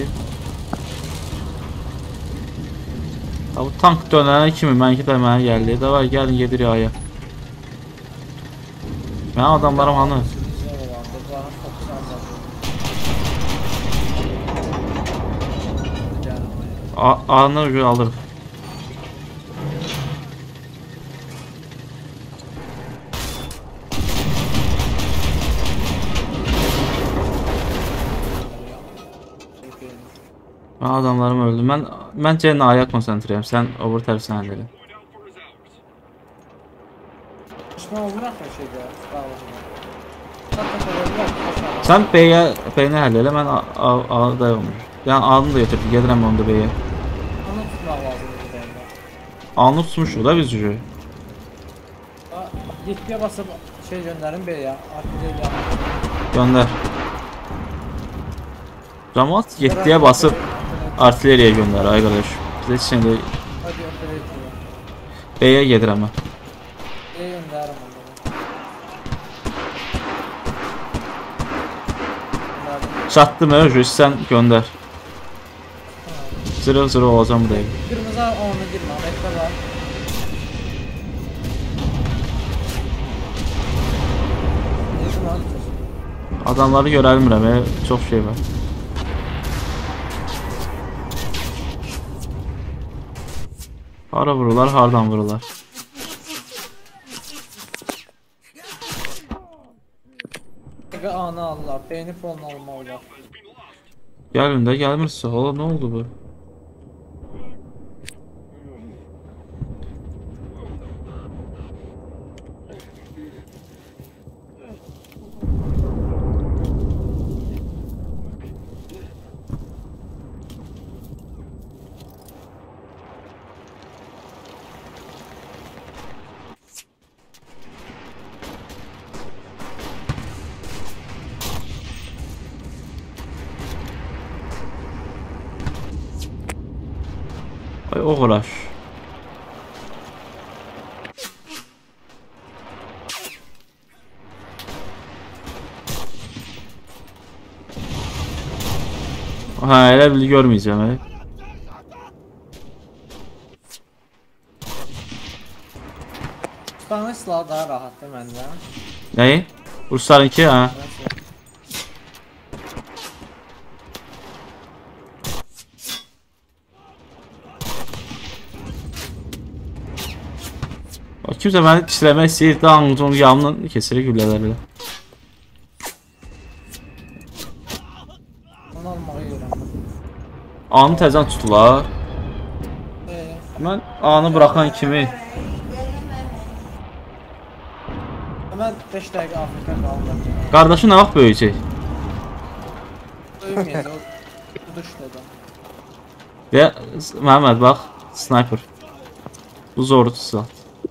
Ha, bu tank dönənə kimi mənki də mənə gəldi. Davay gəlin gedirik aya. Mənim adamlarım hanı? Anı göre alırıq. Ben adamlarım öldü. Mən Cen'ə aya konsantreyim. Sən over tərəfsən həll elə. Düşman oldular mı şeyde? Sən B'ni həll elə. Mən A'da olmuş. Yəni A'nı da götürdü. Gedirəm onu da B'ye. Onu tutmaq lazımdır burada. A'nı tutmuşuq da biz cücü. 7'ye basıp şey gönderin B'ye. Artilleriya. Gönder. Ramat 7'ye basıp artilleriya gönder ay qardaş. Bizə şimdi Hadi artilleriya. B'ye gedirəm mən. B'ye gönderim onu. Çatdım öcü sən gönder. 0-0 olacağım bu dəqiqə. Kırmızı onu girme. Bekle var. Adamları görəlmirəm, çox şey var. Hara vururlar, hardan vururlar. Ve anı alırlar. B'ni fonla almalılar. Gəlin də, gəlmirsə, ola nə oldu bu? Ay oğraş. Ha, elə bil görməyəcəm. Tutanın silahı daha rahattır məndə. Nəyi? Ruslarınki ha. Kimsə məni pisləmək istəyir, dağın yanından kesirik güllələrlə. Onu almağı öyrəndim. Anı təzən tutular. Mən anı buraxan kimi Mən 5 dəqiqə Afrika qaldım. qardaşı nə vaxt böyüyəcək? Ölməyəcək, o düşdü də. Və Məhəmməd bax, sniper. Bu zordur silah.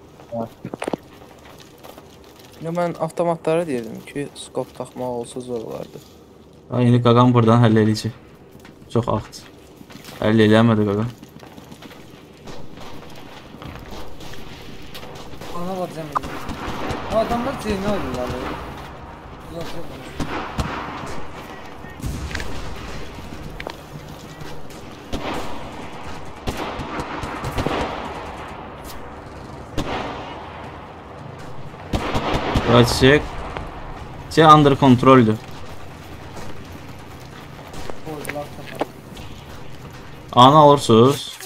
Ya mən avtomatlara deyirdim ki, skop taxmaq olsa zor olardı. Ha, indi qaqam buradan həll edəcək. Çox axt. Həll eləmədi qaqam. Ana var cəmin. Adamlar ceyni alırlar. Çek. Çek under kontroldür. Anı alırsınız.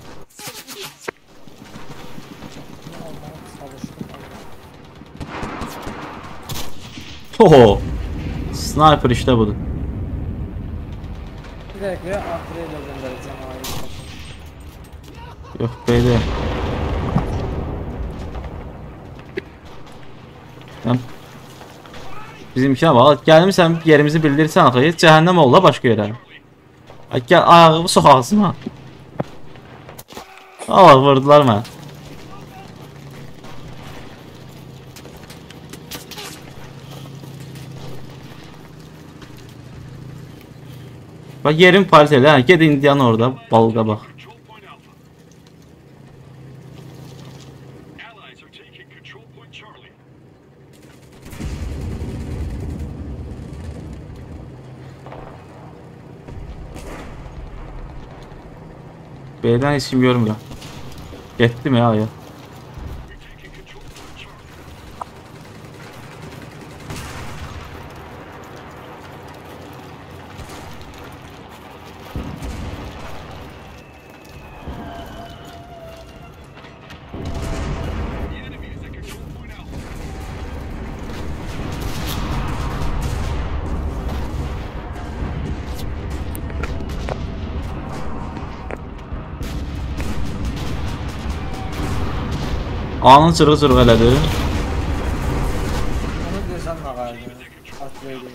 Oho. Sniper işte budur. Bir dakika artilleriya göndereceğim. Yok beyler. Bizimkine bak. Gəlmirsən yerimizi bildirsən axı. Cəhənnəm ol la başqa yerə. Ay gəl ayağımı sox ağzıma. Allah vurdular mən. Bak yerim partiyeli ha. Ged indiyan orada. Balığa bak. B'den hiç kim görmüyor. Gitti mi ya? Anın cırıq-cırıq elədi. Onu deyirsən nağaydı. Atlaydı.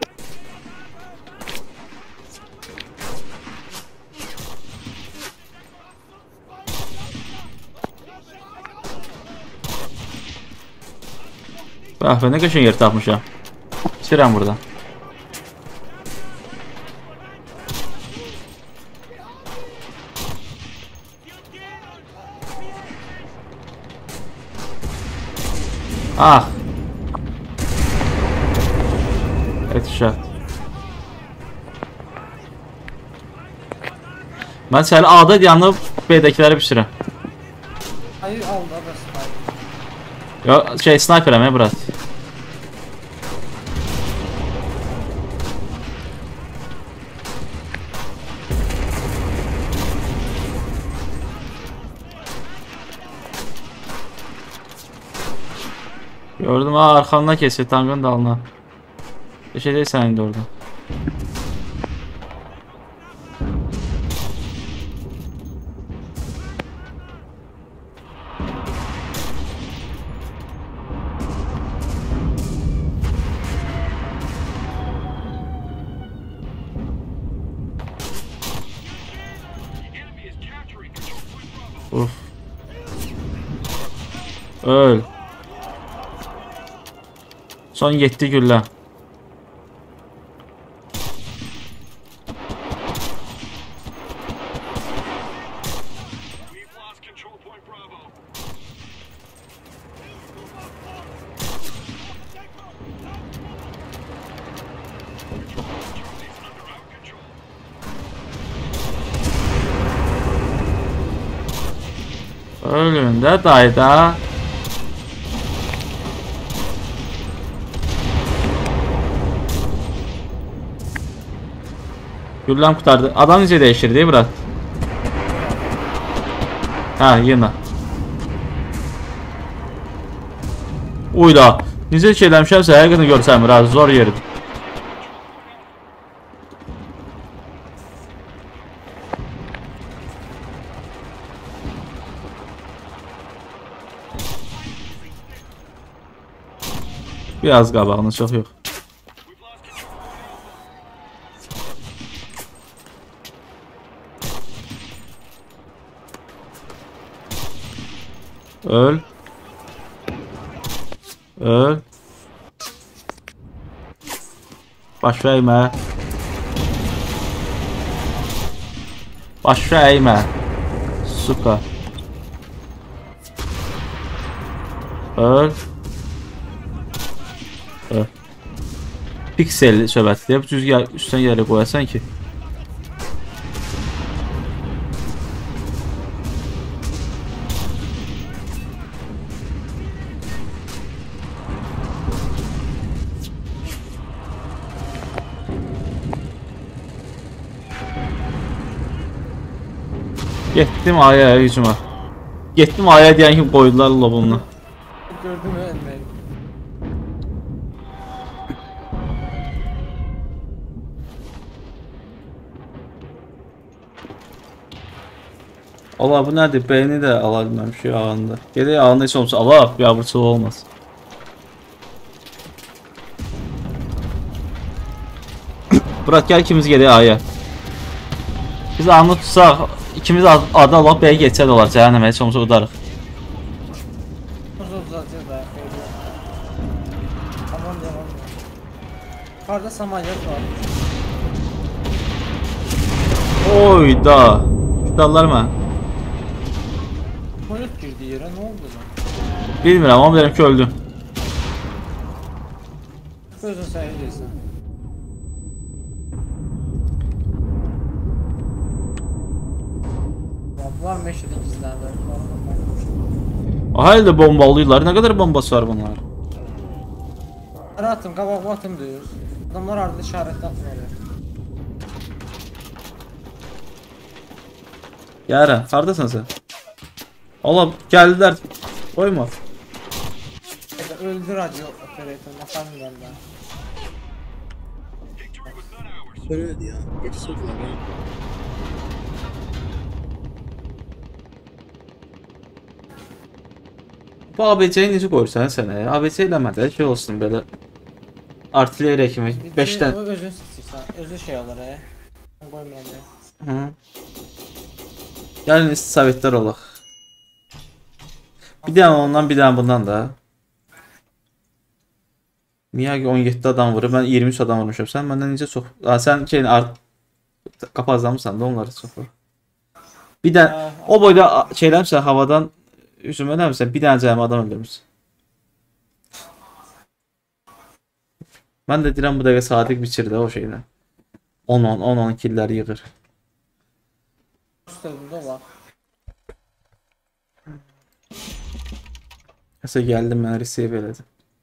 Bəh, nə qəşəng yer tapmışam. İçirəm buradan. Ah. Headshot. Mən səni A'da yanıb B'dəkiləri pişirəm. Hayır aldı da sniper. Yo, şey sniperəm ya brat. Gördüm ha arkamdan kesiyor tankın dalına. Geçeceksen indi orada. Uf. Öl. Son 7 güllə. Ölün də dayda. Gülləm qutardı. Adam necə dəyişir deyil brat? Hə, yenə. Uyda. Necə ki eləmişəmsə həqiqətən görsəmir ha, zor yeridir. Biraz qabağını, çox yox. Öl. Öl. Baş eğmə. Baş eğmə. Süper. Öl. Öl. Pikselli söhbətdir. Bu düz üstdən yerə qoyasan ki. Getdim A'ya hücuma. Getdim A'ya deyən ki qoydular lobumla. Gördün mü enmeyi? Allah bu nədir? Beyni də ala bilməmişik ağında. Gedək ağında heç olmasa Allah biabırçılıq olmaz. Burak gel ikimiz gedək aya. Biz anı tutsaq, ikimiz adı alaq bəyə geçən olar cəhənnəmə, heç olmasa udarıq. Uzun uzatıyor da. Aman devam. Yukarıda samolyot var. Oyda. Dallar mı? Samolyot girdi yere, ne oldu lan? Bilmirəm, amma bilirəm ki öldüm. Özün sen edirsən. Var meşede gizlenler. Aha əldə bombalıyırlar. Nə qədər bombası var bunlar? Atım, qabaq atım diyoruz. Adamlar arada işaretli atmıyor. Yarın, hardasan sən? Allah, gəldilər. Qoyma. Öldü radyo operatör, bakalım ben. Öyle ya. Geç sözler. Bu ABC-yi necə qoyursan sənə? ABC eləmədə şey olsun belə. Artilleriya kimi 5-dən. O özün seçirsən, özü şey olur qoymayacaq. Hı. Gəlin sovetlər olaq. Bir dənə ondan, bir dənə bundan da. Miyagi 17 adam vurur, mən 23 adam vurmuşam. Sən məndən necə çox? Sən şeyin qapazlamısan da onları çox. Bir dənə o boyda şeyləmsən havadan üzümə nəmirsən, bir dənə cəmi adam öldürmüşsən. Mən də deyirəm bu dəqiqə Sadiq biçir də o şeylə. 10-10 killəri yığır. Üstündə var. Nəsə gəldim mənə receive elədi.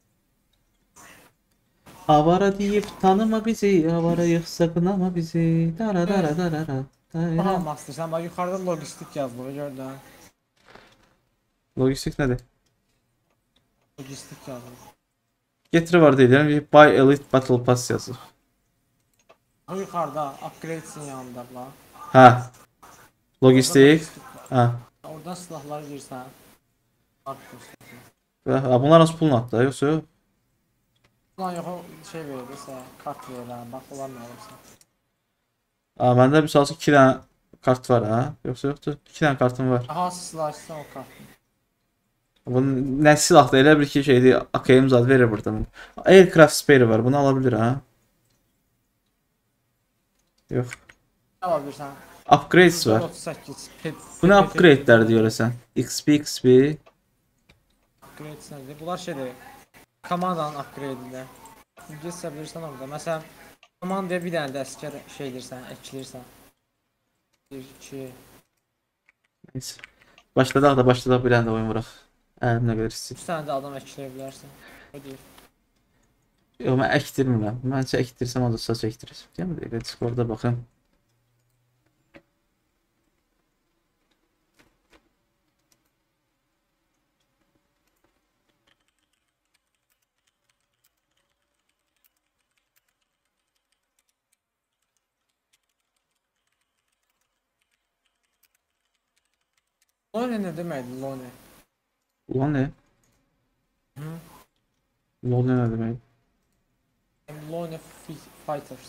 Avara deyib tanıma bizi, avarayıq sakınama bizi. Dara dara dara dara. Aha master, sen bak yukarıda logistik yazdı, gördün. Logistik nədir? Logistik yazdı. Getiri var deyirəm, Buy Elite Battle Pass yazır. O yukarıda upgrade'sin yanında la. Hə. Logistik. Hə. Oradan silahları girsən. Və bunlar nasıl pulun atdı, yoxsa yox? Ulan yok o şey verirsə, kart verirəm, bax olan ne olursa. Məndə misal üçün 2 dənə kart var ha, yoxsa yoxdur? 2 dənə kartım var. Aha silah istəyirsən o kartını. Bunun nə silahdır, elə bir ki şeydir, AKM zad verir burada. Aircraft spare var, bunu alabilir ha. Yox. Ne alabilirsən? Upgrades var. 38. Bu nə upgrade'lər deyirsən? XP, XP. Upgrades nədir? Bunlar şeydir. Komandanın upgrade'ində. Geçsə bilirsən orada. Məsələn, komandaya bir dənə də əskər şey edirsən, ekləyirsən. 1, 2. Neyse. Başladıq da başladıq bir dənə də oyun vuraq. Əlimlə qədər istəyir. 3 dənə də adam əkləyə bilərsən. O deyir. Yox, mən əkdirmirəm. Məncə əkdirsəm, o da saç əkdirir. Deyəm mi? Discord'a baxın. Lone ne deməkdir, Lone? Ulan ne? Hı? Lol ne demek? Lone Fighters.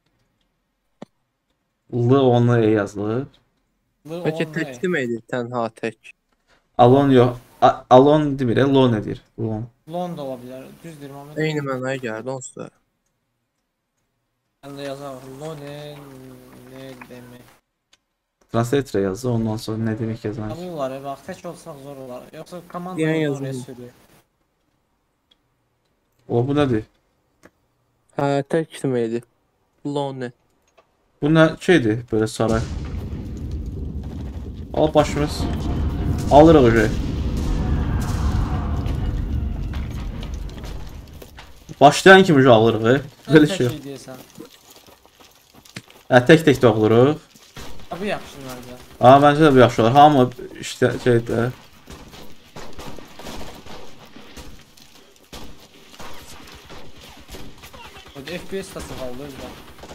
L-onlu E yazılır. Peki tek demeydi tenha tek. Alon yox. Alon demir, Lon edir. Lon. Lone da ola bilər. Düz deyirəm amma. Eyni mənaya gəldi onsuz da. Mən də yazarım. Lone ne demək? Translator'a yazdı, ondan sonra ne demek yazar. Alırlar, bax, tək olsaq zor olar. Yoxsa komanda Deyən oraya yazılır. sürüyor. O bu nedir? Hə, tek demeydi. Lone. Bu ne şeydi böyle saray. Al başımız. Alırıq o şey. Başlayan kimi ucu alırıq. Böyle şey yok. Deyirsən. Hə, tek də alırıq. Abi yaxşı məncə. Bence de bu yaxşı olar. Hamı işte şeydə. FPS da çox aldı özdə.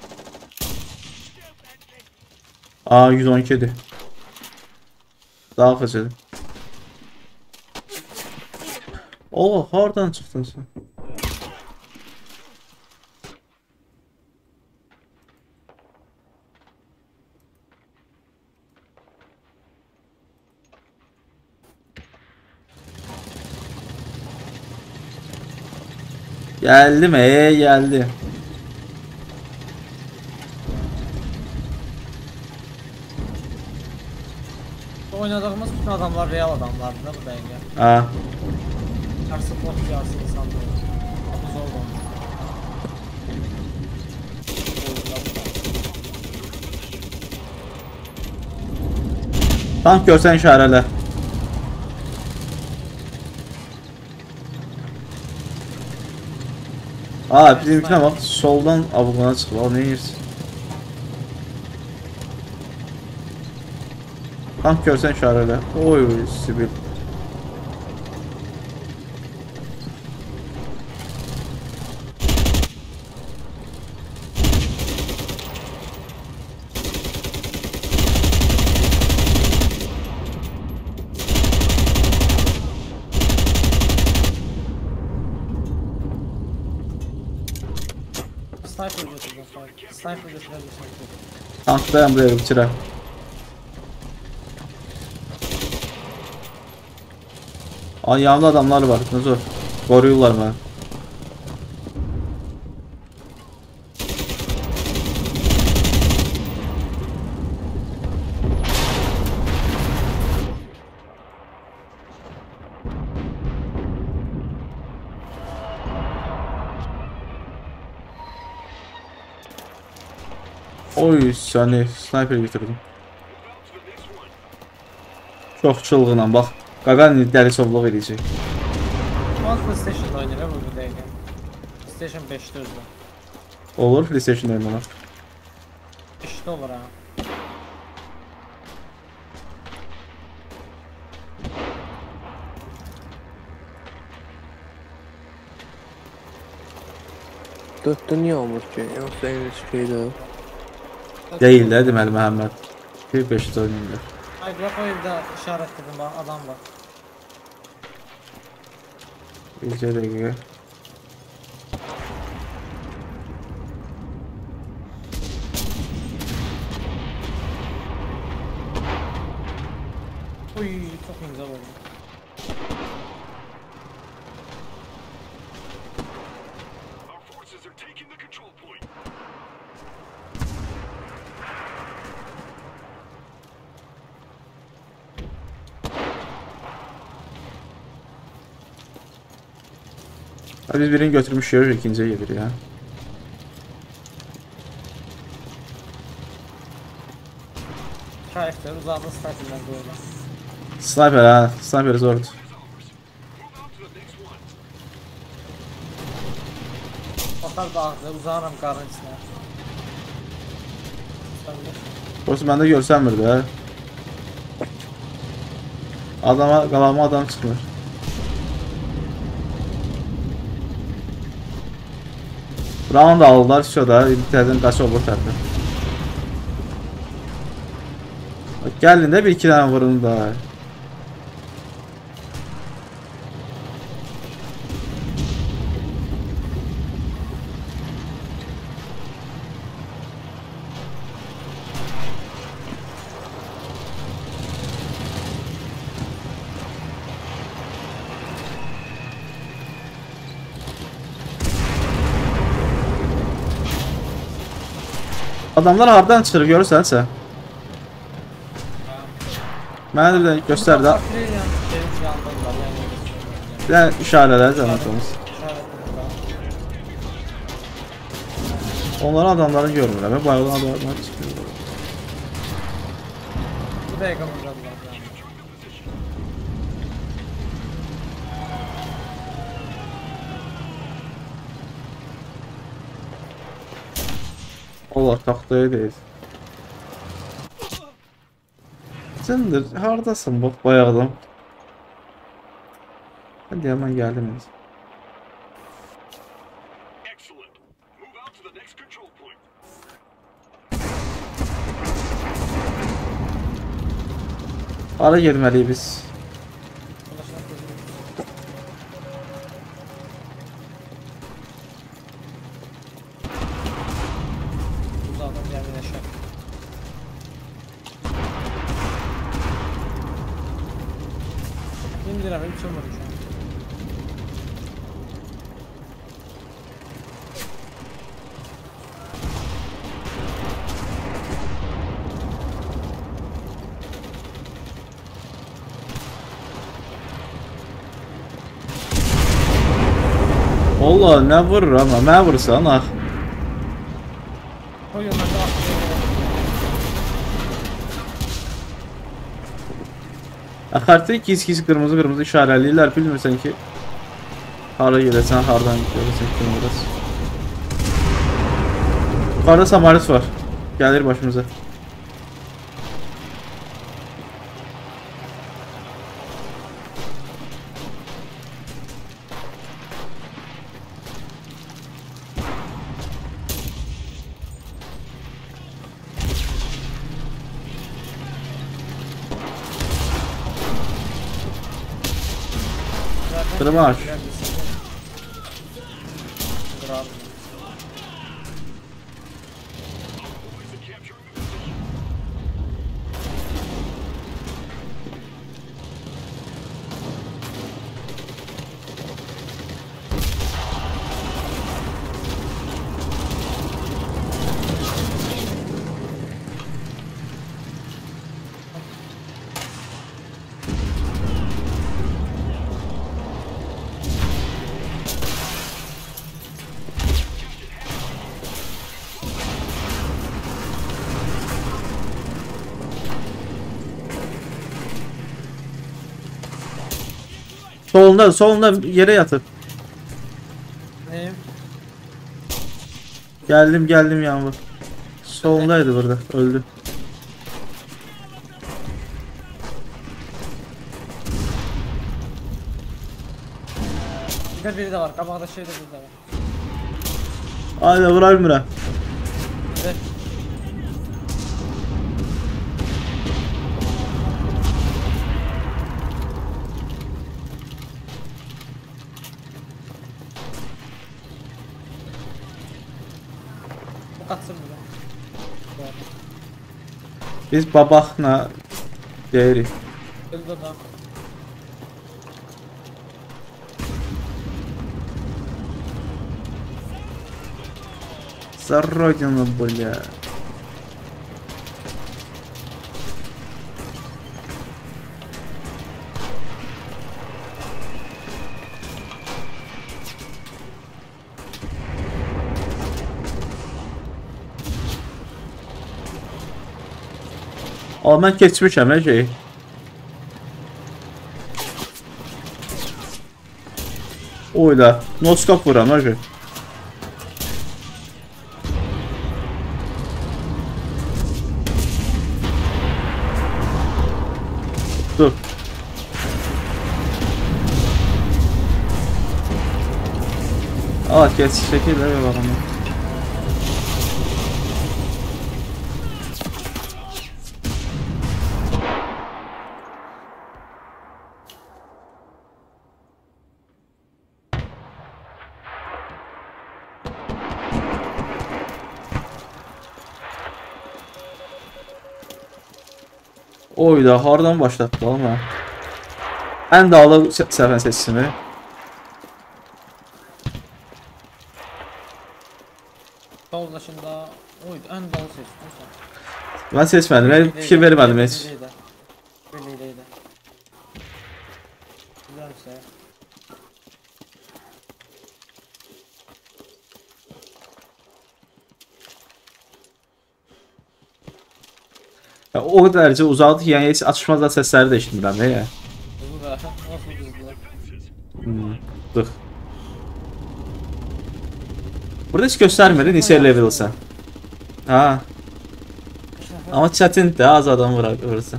112'dir. Daha fazladır. Oo, hardan çıxdın sən? Geldim geldi. Oynadığımız bütün adamlar real adamlardı da bu dəqiqə. Ha. Yarısı bot, yarısı insan değil. Bu zor oldu. Tank görsən işarələ. Aa bizimkine bak soldan abugana çıkıyor. Al ne yersin? Tank görsen işarələ. Oy Sibil. Sniper götürdüm. Sniper götürebilirsin. Tankdayım buraya bitirəm. Ay yanımda adamlar var. Nasıl? Koruyurlar beni. Oy səni sniper getirdim. Çox çılğınam bax. Qaqani dəlisovluq edəcək. Şu an PlayStation'da oynayır bu dəqiqə. PlayStation 5'te özü. Olur PlayStation oynamak. 5'te olur ha. Dörtte niye olmur ki? Yoksa en şeyde. Değil de deməli Məhəmməd. Bir 500 oynayırlar. Ay bırak o evde işaretledim bak adam var. Bircə dəqiqə. Uy çok ince oldu. Ha, biz birini götürmüşük, ikinciye gelir ya. Şahitler uzağında sniper'dan koyuyorlar. Sniper ha, sniper zordu. Bakar dağıtı uzağınam qarın içine. Doğrusu məndə görsənmirdi ha. Adama, qalama adam çıxmır. Buranı da aldılar, şurada, bir qaç olur tərəfə. Gəlin də bir iki dənə vurun da. Adamlar hardan çıxır görürsənsə? Mənə bir də göstər də. Bir də işarələr zəmanətimiz. Onların adamlarını görmürəm. Bayılan adamlar çıxıyor. Bu dəqiqə vurdular. Allah taxtaya deyil. Səndir, haradasın bak bayaqdan? Hadi hemen geldim. Hara getməliyik biz? Uzaqdan gəlməşək. İndirəm, üçün vurmuşam. Allah nə vurur ama mənə vursan ah. O yollarda Xəritə giz-giz qırmızı işarəliyirlər. Bilmirsən ki hara gedəsən, hardan gedəsən, kim orası. Yukarıda Samaris var. Gəlir başımıza. Tırmaş. Solunda yere yatıp. Neyim? Geldim Yağmur. Solundaydı burada. Öldü. Bir de biri de var. Kabağda şey de burada var. Haydi vurayım bura. Evet. Bu katsın burada. Biz babakla deyirik. Öldü adam. Зародина, бля. Aa, mən keçmişəm hər şeyi. Oyla, noskop vuram hər şey. Dur. Aa, kes şekilde bir bakalım. Oyda hardan başlattı ama. En dağlı sefen seçimi. Sol dışında oydu. En dolu seçtim sen. Ben seçmedim. Ben fikir vermedim hiç. Birliğiydi. Güzel bir şey. Ya, o derece uzadı ki yani hiç atışmazlar sesleri de eşitmirəm de ya. Bu da nasıl düzdü? Dur. Burada hiç göstermedi neçə levelsən. Ha. Ama çətin də az adam vurursan.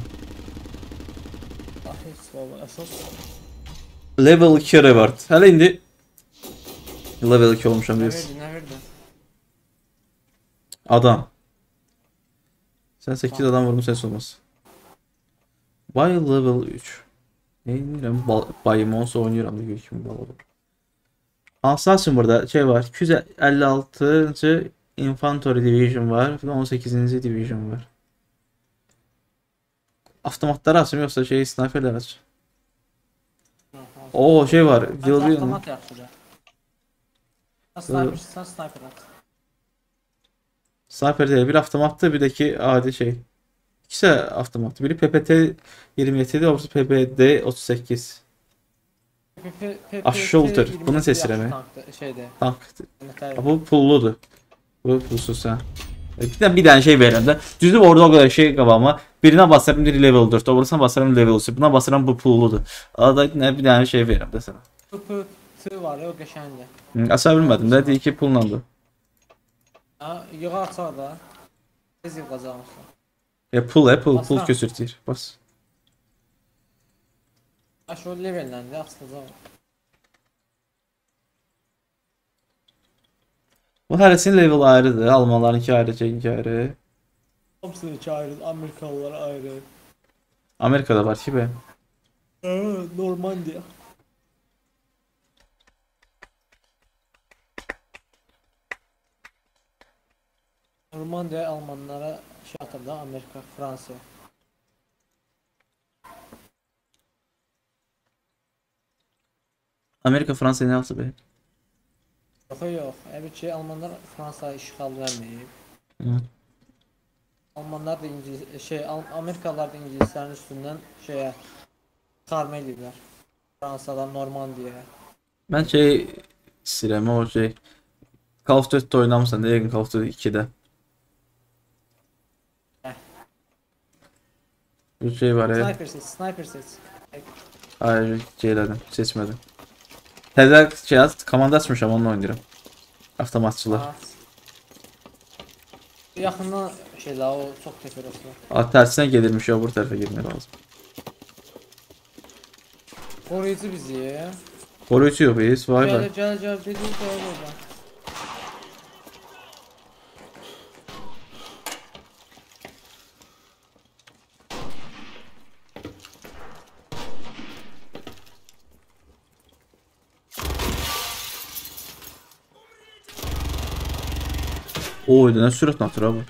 Esas. Level 2 reward. Hələ indi level 2 olmuşam Ne biliyorsun. verdi ne verdi? Adam. Sen 8 adam vurmuş ses olmaz. By level 3. Ne bileyim bayım olsa oynuyorum diyor kim bal olur. Assassin burada şey var. 256. Infantry Division var. 18. Division var. Avtomatları açım yoksa şey sniperler aç. Oo şey var. Yıldırım. Avtomat yaptı da. Sen sniper at. Sniper değil, bir avtomattı bir de ki adi şey. İkisi avtomattı. Biri PPT 27'de, öbürü PPD 38. Assaulter, bunun sesi mi? Şeyde. Tank. Nətər? Ha, bu pulludur. Bu pulsuz ha. Bir dənə şey verirəm də. Düzdür orada o qədər şey qabağıma. Birinə basıram bir level 4, öbürüsünə basıram level 3. Buna basıram bu pulludur. Arada bir dənə şey verirəm də sənə. Tı var ya, o qəşəngdir. Asa bilmədim də, deyir ki pullandır. Ha, yığa açar da. Tez yığacaqsan. Pul köçürtür. Bas. Aş o levelləndə açılacaq. Bu hərəsinin level ayrıdır. Almanlarınki ayrı, Çekinki ayrı. Hamısınınki ayrı, Amerikalılar ayrı. Amerikada var ki be. Normandiya. Normandiya Almanlara şey atır da, Amerika, Fransa. Amerika Fransa'ya ne yaptı be? Yox. Əvvəl ki, Almanlar Fransaya işğal verməyib. Hı. Almanlar da Amerikalılar da İngilislərin üstündən çıxarma ediblər. Fransadan Normandiyaya. Ben istəyirəm o Call of Duty oynamısan da yəqin Call of Duty 2'də. Bu var ya. Sniper seç. Hayır elədim, seçmədim. Təzə komanda açmışam, onunla oynayıram. Avtomatçılar. Yaxından o çox təkrar olsun. Tərsinə gedirmiş ya, bu tərəfə girmək lazım. Qoruyucu bizi. Koruyucu yok biz, vay be. Gəl, dediğin şey orada. O ne süratlə atır abi.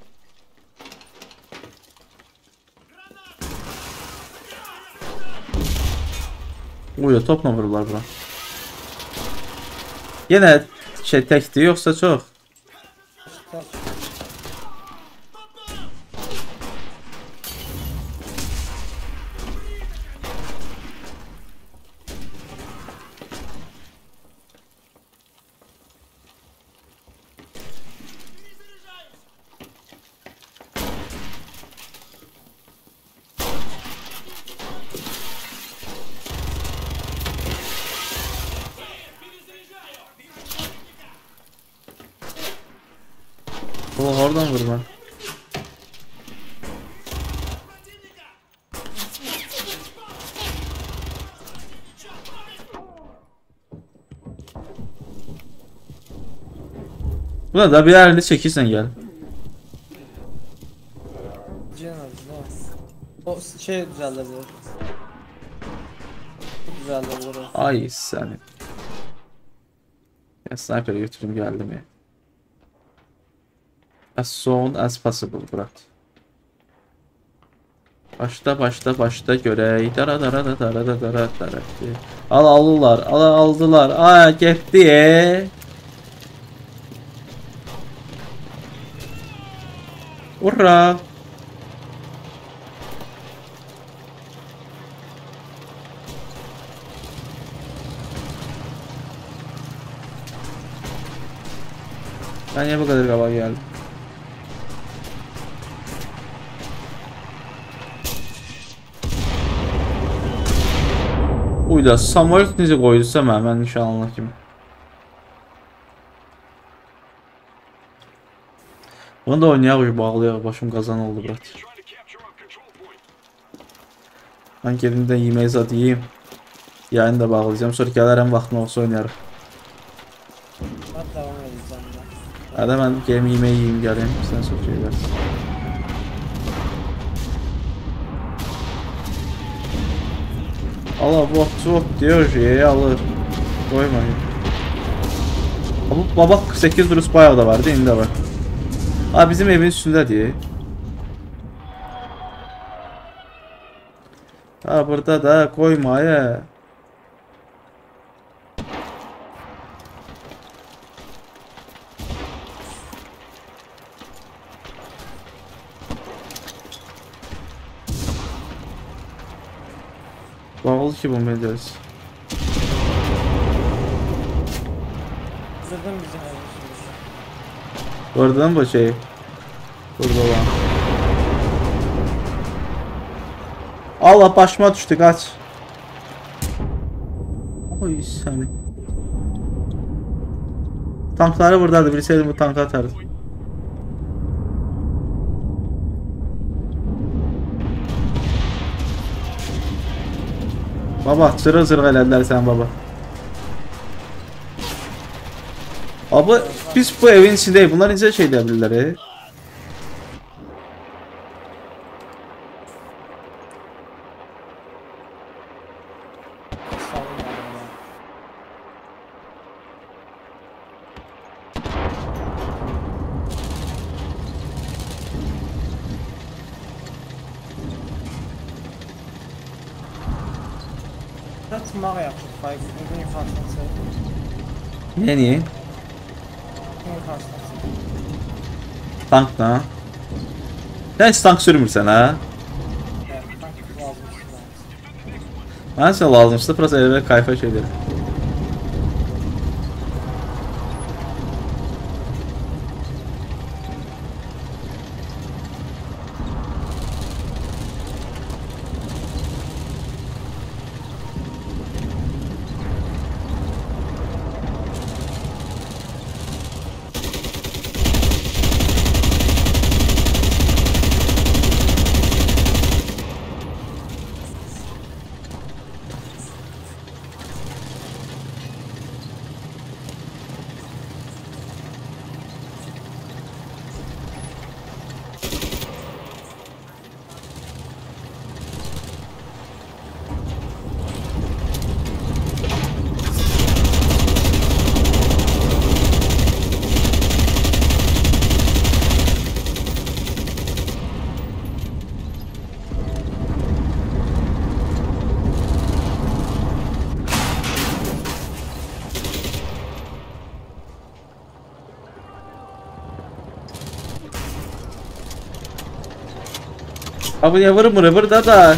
Oya topla vururlar bura. Yenə təkdir yoxsa çox? Oradan vur ben. Buna da bir yerinde çekirsen gel. O düzəldir. Düzəldir. Ay səni. Ya sniper'ı götürüm geldim ya. As soon as possible bırak. Başta görək. Dara. Aldılar. Aa getdi. Ura. Ben niye bu kadar kaba geldim? Uyda Samuel necə qoydusa mən nişanlı kimi. Bunu da oynayaq, bağlayaq, başım qazan oldu brat. Ben gelimdən yemeği zat yiyeyim. Yayını da bağlayacağım, sonra gələrəm vaxtım olsa oynayarıq. Ben devam edeceğim de. Hadi ben gelim yemeği yiyeyim gələyim, sən sonra şeylərsin. Allah bot diyor şeyi alır. Koymayın. Bu babak 8 durus bayağı da vardı, indi de var. Ha bizim evin üstündədir. Ha burada da koymaya. Bağlı ki bu medres. Zırdım bizim evin içinde. Oradan bu şey. Burada olan. Allah başıma düştü kaç. Oy seni. Tankları buradadır. Bilseydim bu tanka atarız. Baba zırıl zırıl elediler sen baba. Abi biz bu evin içindeyiz. Bunlar necə şey edebilirler Salın yani. Tutmağa yaxşıdır. Fayq bugün yuxarısını çək. Niye? Bugün yuxarısını çək. Tankla. Sen hiç tank sürmürsən ha? Yəni tank lazım şuna. Mən sənə lazımsa biraz elə kayfa şey edirəm. Abi ya vır da.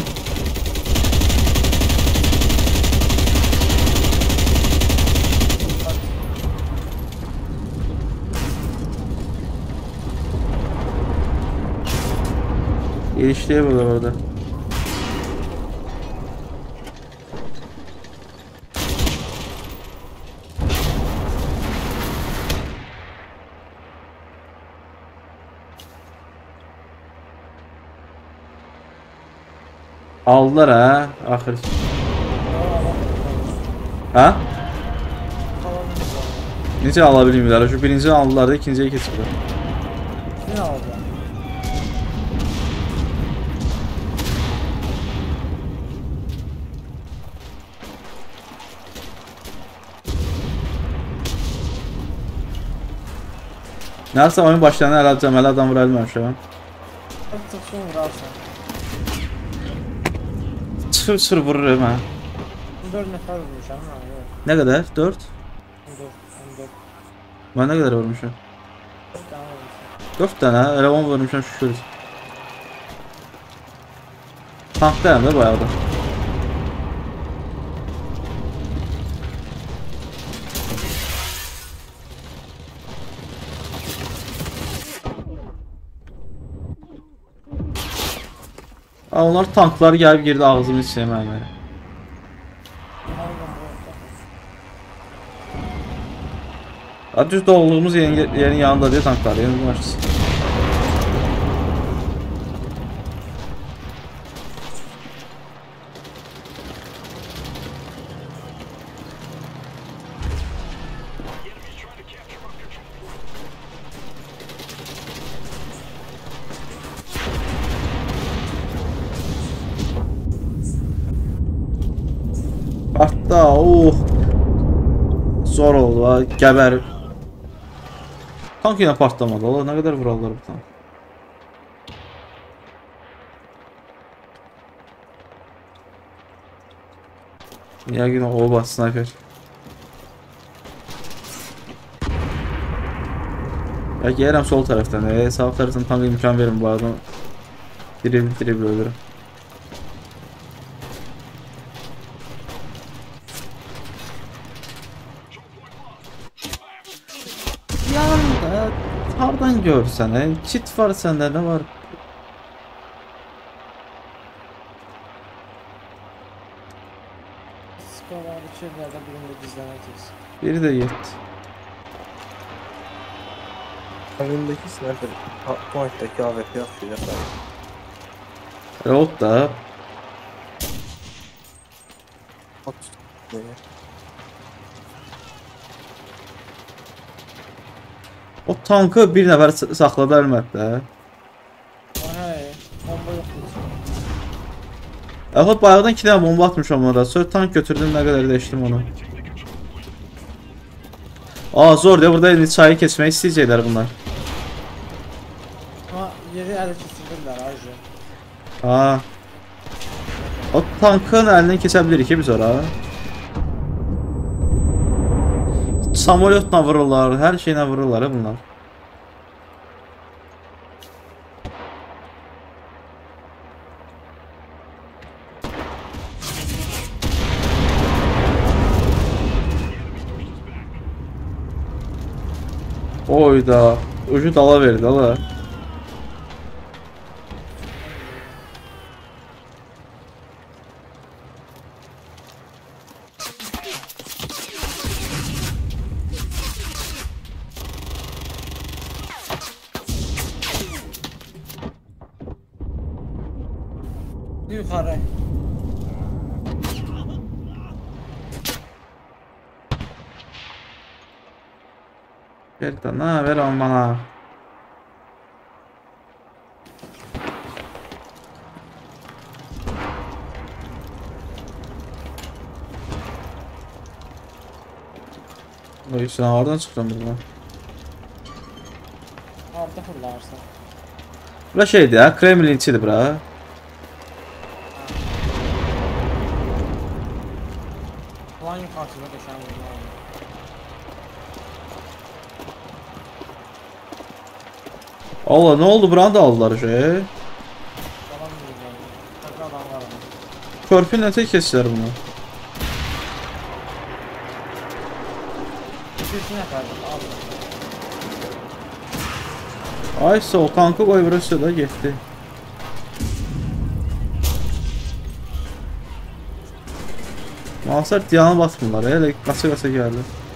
Gelişliğe bak orada. Aldılar ha ahir. Ha? Necə ala bilmirlər? Şu birinci aldılar da ikinciyə keçiblər. Ne oldu? Nəsə oyun başlayanı hələ cəməli adam vura bilməmişəm. Çıksın vurarsan. Çır vururum ha. 4 nəfər vurmuşam ha. Yox. Nə qədər? 4? 14. Mən nə qədər vurmuşam? 4 tane vurmuşam. 4 dənə, elə 10 vurmuşam şükür. Tankdayım da bayağı da. Onlar tanklar gəlib girdi ağzımın içine mənə. Düz doğduğumuz yerin yanında diye tanklar yerin başçısı. Hatta zor oldu ha, gəbər. Tank yine patlamadı. Allah ne kadar vurallar bu tank. Ya yine oba sniper. Ya gelirəm sol taraftan. Sağ taraftan tanka imkan verin bu adam. Dribbl ölürüm. Hardan görsən, kit var səndə, nə var? Skalar iki evlərdən birində gizlənək kesin. Biri də yetdi. Evindeki sniper point'taki AWP yapıyor. Ot da. Ot böyle. O tankı bir nəfər saxladı əlbəttə. Hey, bomba yoxdur. Yaxud bayaqdan 2 dənə bomba atmışam ona. Sonra tank götürdüm, nə qədər dəyişdim onu. Aa, zor deyə burada indi çayı keçmək istəyəcəklər bunlar. Amma yeri ələ keçirirlər ayrıca. Aa. O tankın əlindən keçə bilirik ki biz ora. Samolyotla vururlar, hər şeylə vururlar bunlar. Oyda, ucu dala verdi ala. Yuxarı. Ver dana, ver on bana. Oy, sen oradan çıktın buradan. Harda fırlarsan. Bura şeydi ya, Kremlin içidir bura. Plan yuxarısında düşən vurma. Allah, ne oldu, buranı da aldılar şey. Yalan vurma. Təqə adam var ama. Körpünle tek kestiler bunu. İki nəfərdir, al. Ay sağ ol, tankı koy burası da gitti. Maalesef diyana basmırlar, hele kasa geldi.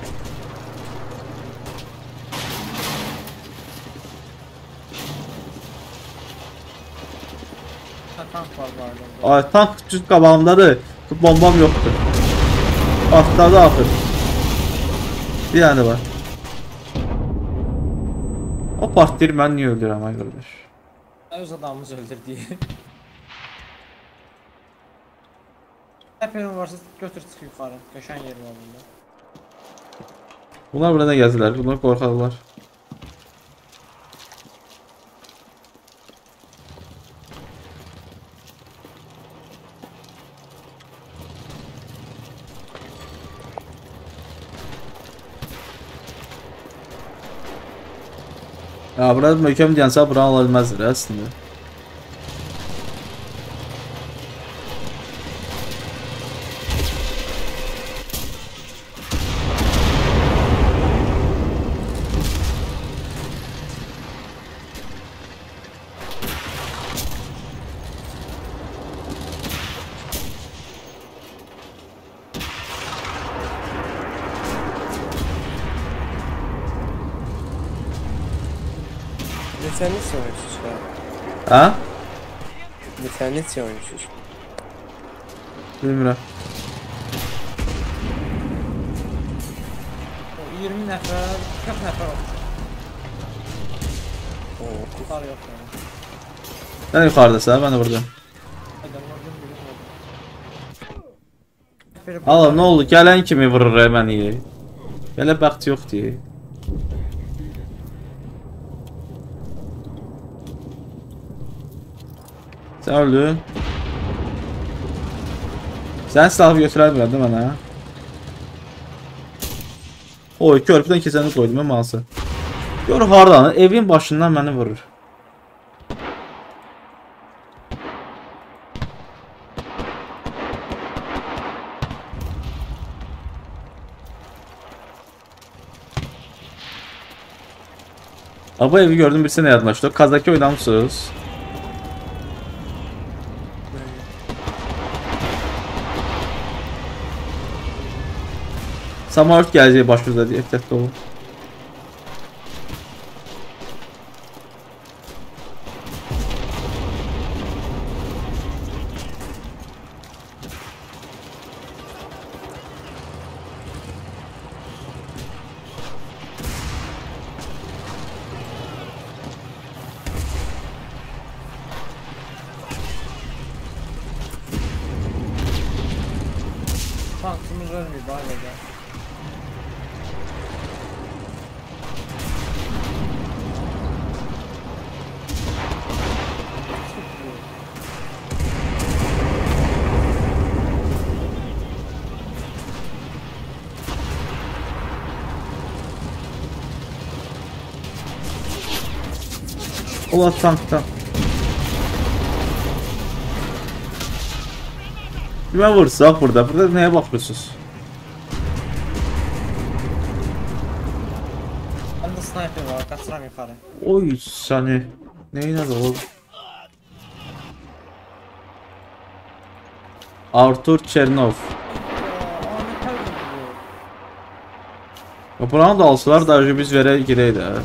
Tank var barda. Ay, tank düz qabağımdadır, bombam yoktur. Atladı axır. Bir tane var. O partlayır, ben niye öldürəm ay qardaş? Öz adamımız öldürdü. Həpənin varsa götür çıx yuxarı. Qəşən yer var bunda. Bunlar burada gəzirlər, bunlar qorxarlar. Ya burada möhkəm deyənsə buranı ala bilməzdir əslində. Neçənisi oyunsuz var? Ha? Neçənisi oyunsuz? Bilmirəm. O 20 nəfər, 40 nəfər olmuş. Oo, Yuxarı yox yəni. Sən yuxarıdasan, mən də buradayım. Hadi vurdum birini. Allah, ne oldu? Gələn kimi vurur məni. Belə bəxt yoxdur. Sən öldün. Sən silahı götürər bilən də mənə. Oy, körpüdən keçəni qoydum mən malsı. Gör hardan, evin başından məni vurur. Bu evi gördüm, birisine yardımlaştı. Kazaki oynamışsınız. Samoyot gələcək başımıza deyə ehtiyatlı olun. Tankımız ölmüyor daha da. Ola tankdan. Kimə vursaq burada? Burada nəyə baxıyorsunuz? Bende sniper var, kaçıram yukarı. Oy səni. Neyinə də oğlum? Artur Chernov. Ne kadar bu? Buranı da alsalar da biz verək girək də.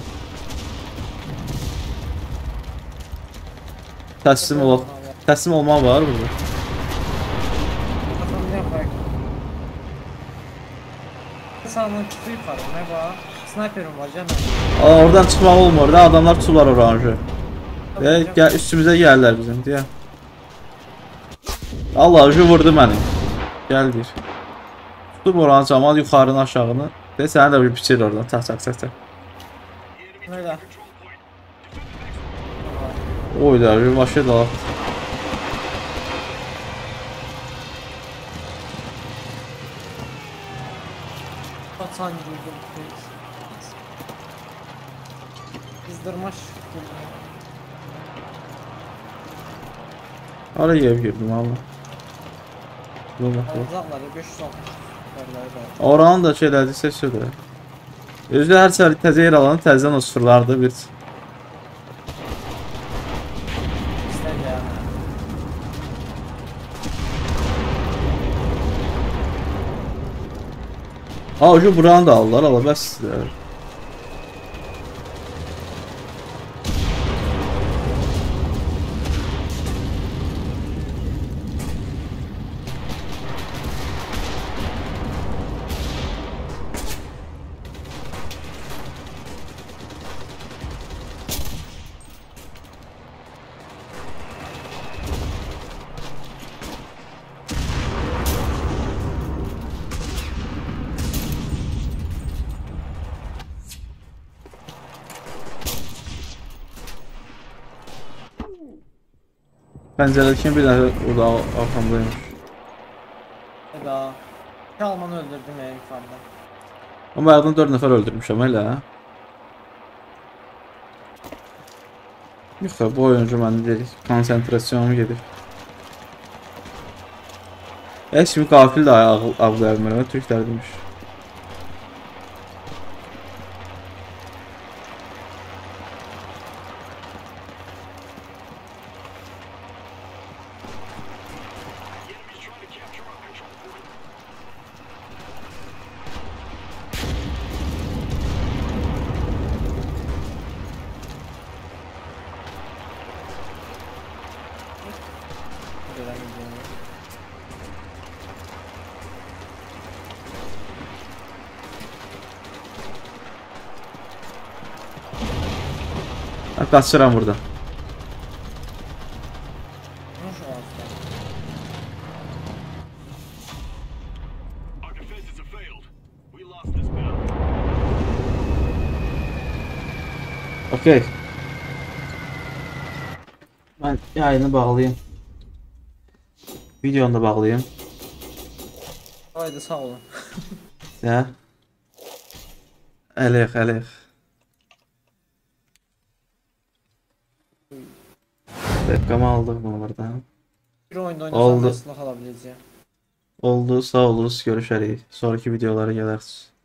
Təslim olmaq var burada. Bakalım ne yapayım. Sağdan çıktı yukarı, ne var? Sniperim var canım. Oradan çıxmaq olmur da, adamlar tuturlar oranjı. Gəl, üstümüzə gəlirlər bizim deyə. Allah vurdu məni. Gəl deyir. Tutub oranı camal yuxarını aşağını. De səni də bir biçir oradan. Çaq. Nerede? Oy da bir başa da. Atan girdim. Kızdırmış. Araya girdim valla. Uzakları 560. Oranın da şeylerdi seçiyordu. Özü hər səhər təzə yer alanı təzədən o sıfırlardı bir. İster ya. Ucu buranı da aldılar, ala bəs. Pəncərədəkin bir dənə orada arxamdaymış. Eda. İki Almanı öldürdüm ya yukarıda. Ama ayaqdan 4 nəfər öldürmüşəm elə. Yox, bu oyuncu məndə deyil. Konsentrasyonum gedib. Heç kimi qafil də ağlaya bilmirəm, türklər demiş. Buradan gidiyorum. Qaçıram burada. Ne şu an? Our defenses have failed. We lost this battle. Okey. Ben yayını bağlayayım. Videonu da bağlayayım. Haydi sağ olun. Ya. Eləyək. Dəqiqamı aldıq bunlardan. Bir oyunda Oldu. oynasam nasıl kalabileceğim? Oldu, sağ oluruz, görüşərik. Sonraki videolara gələrsiniz.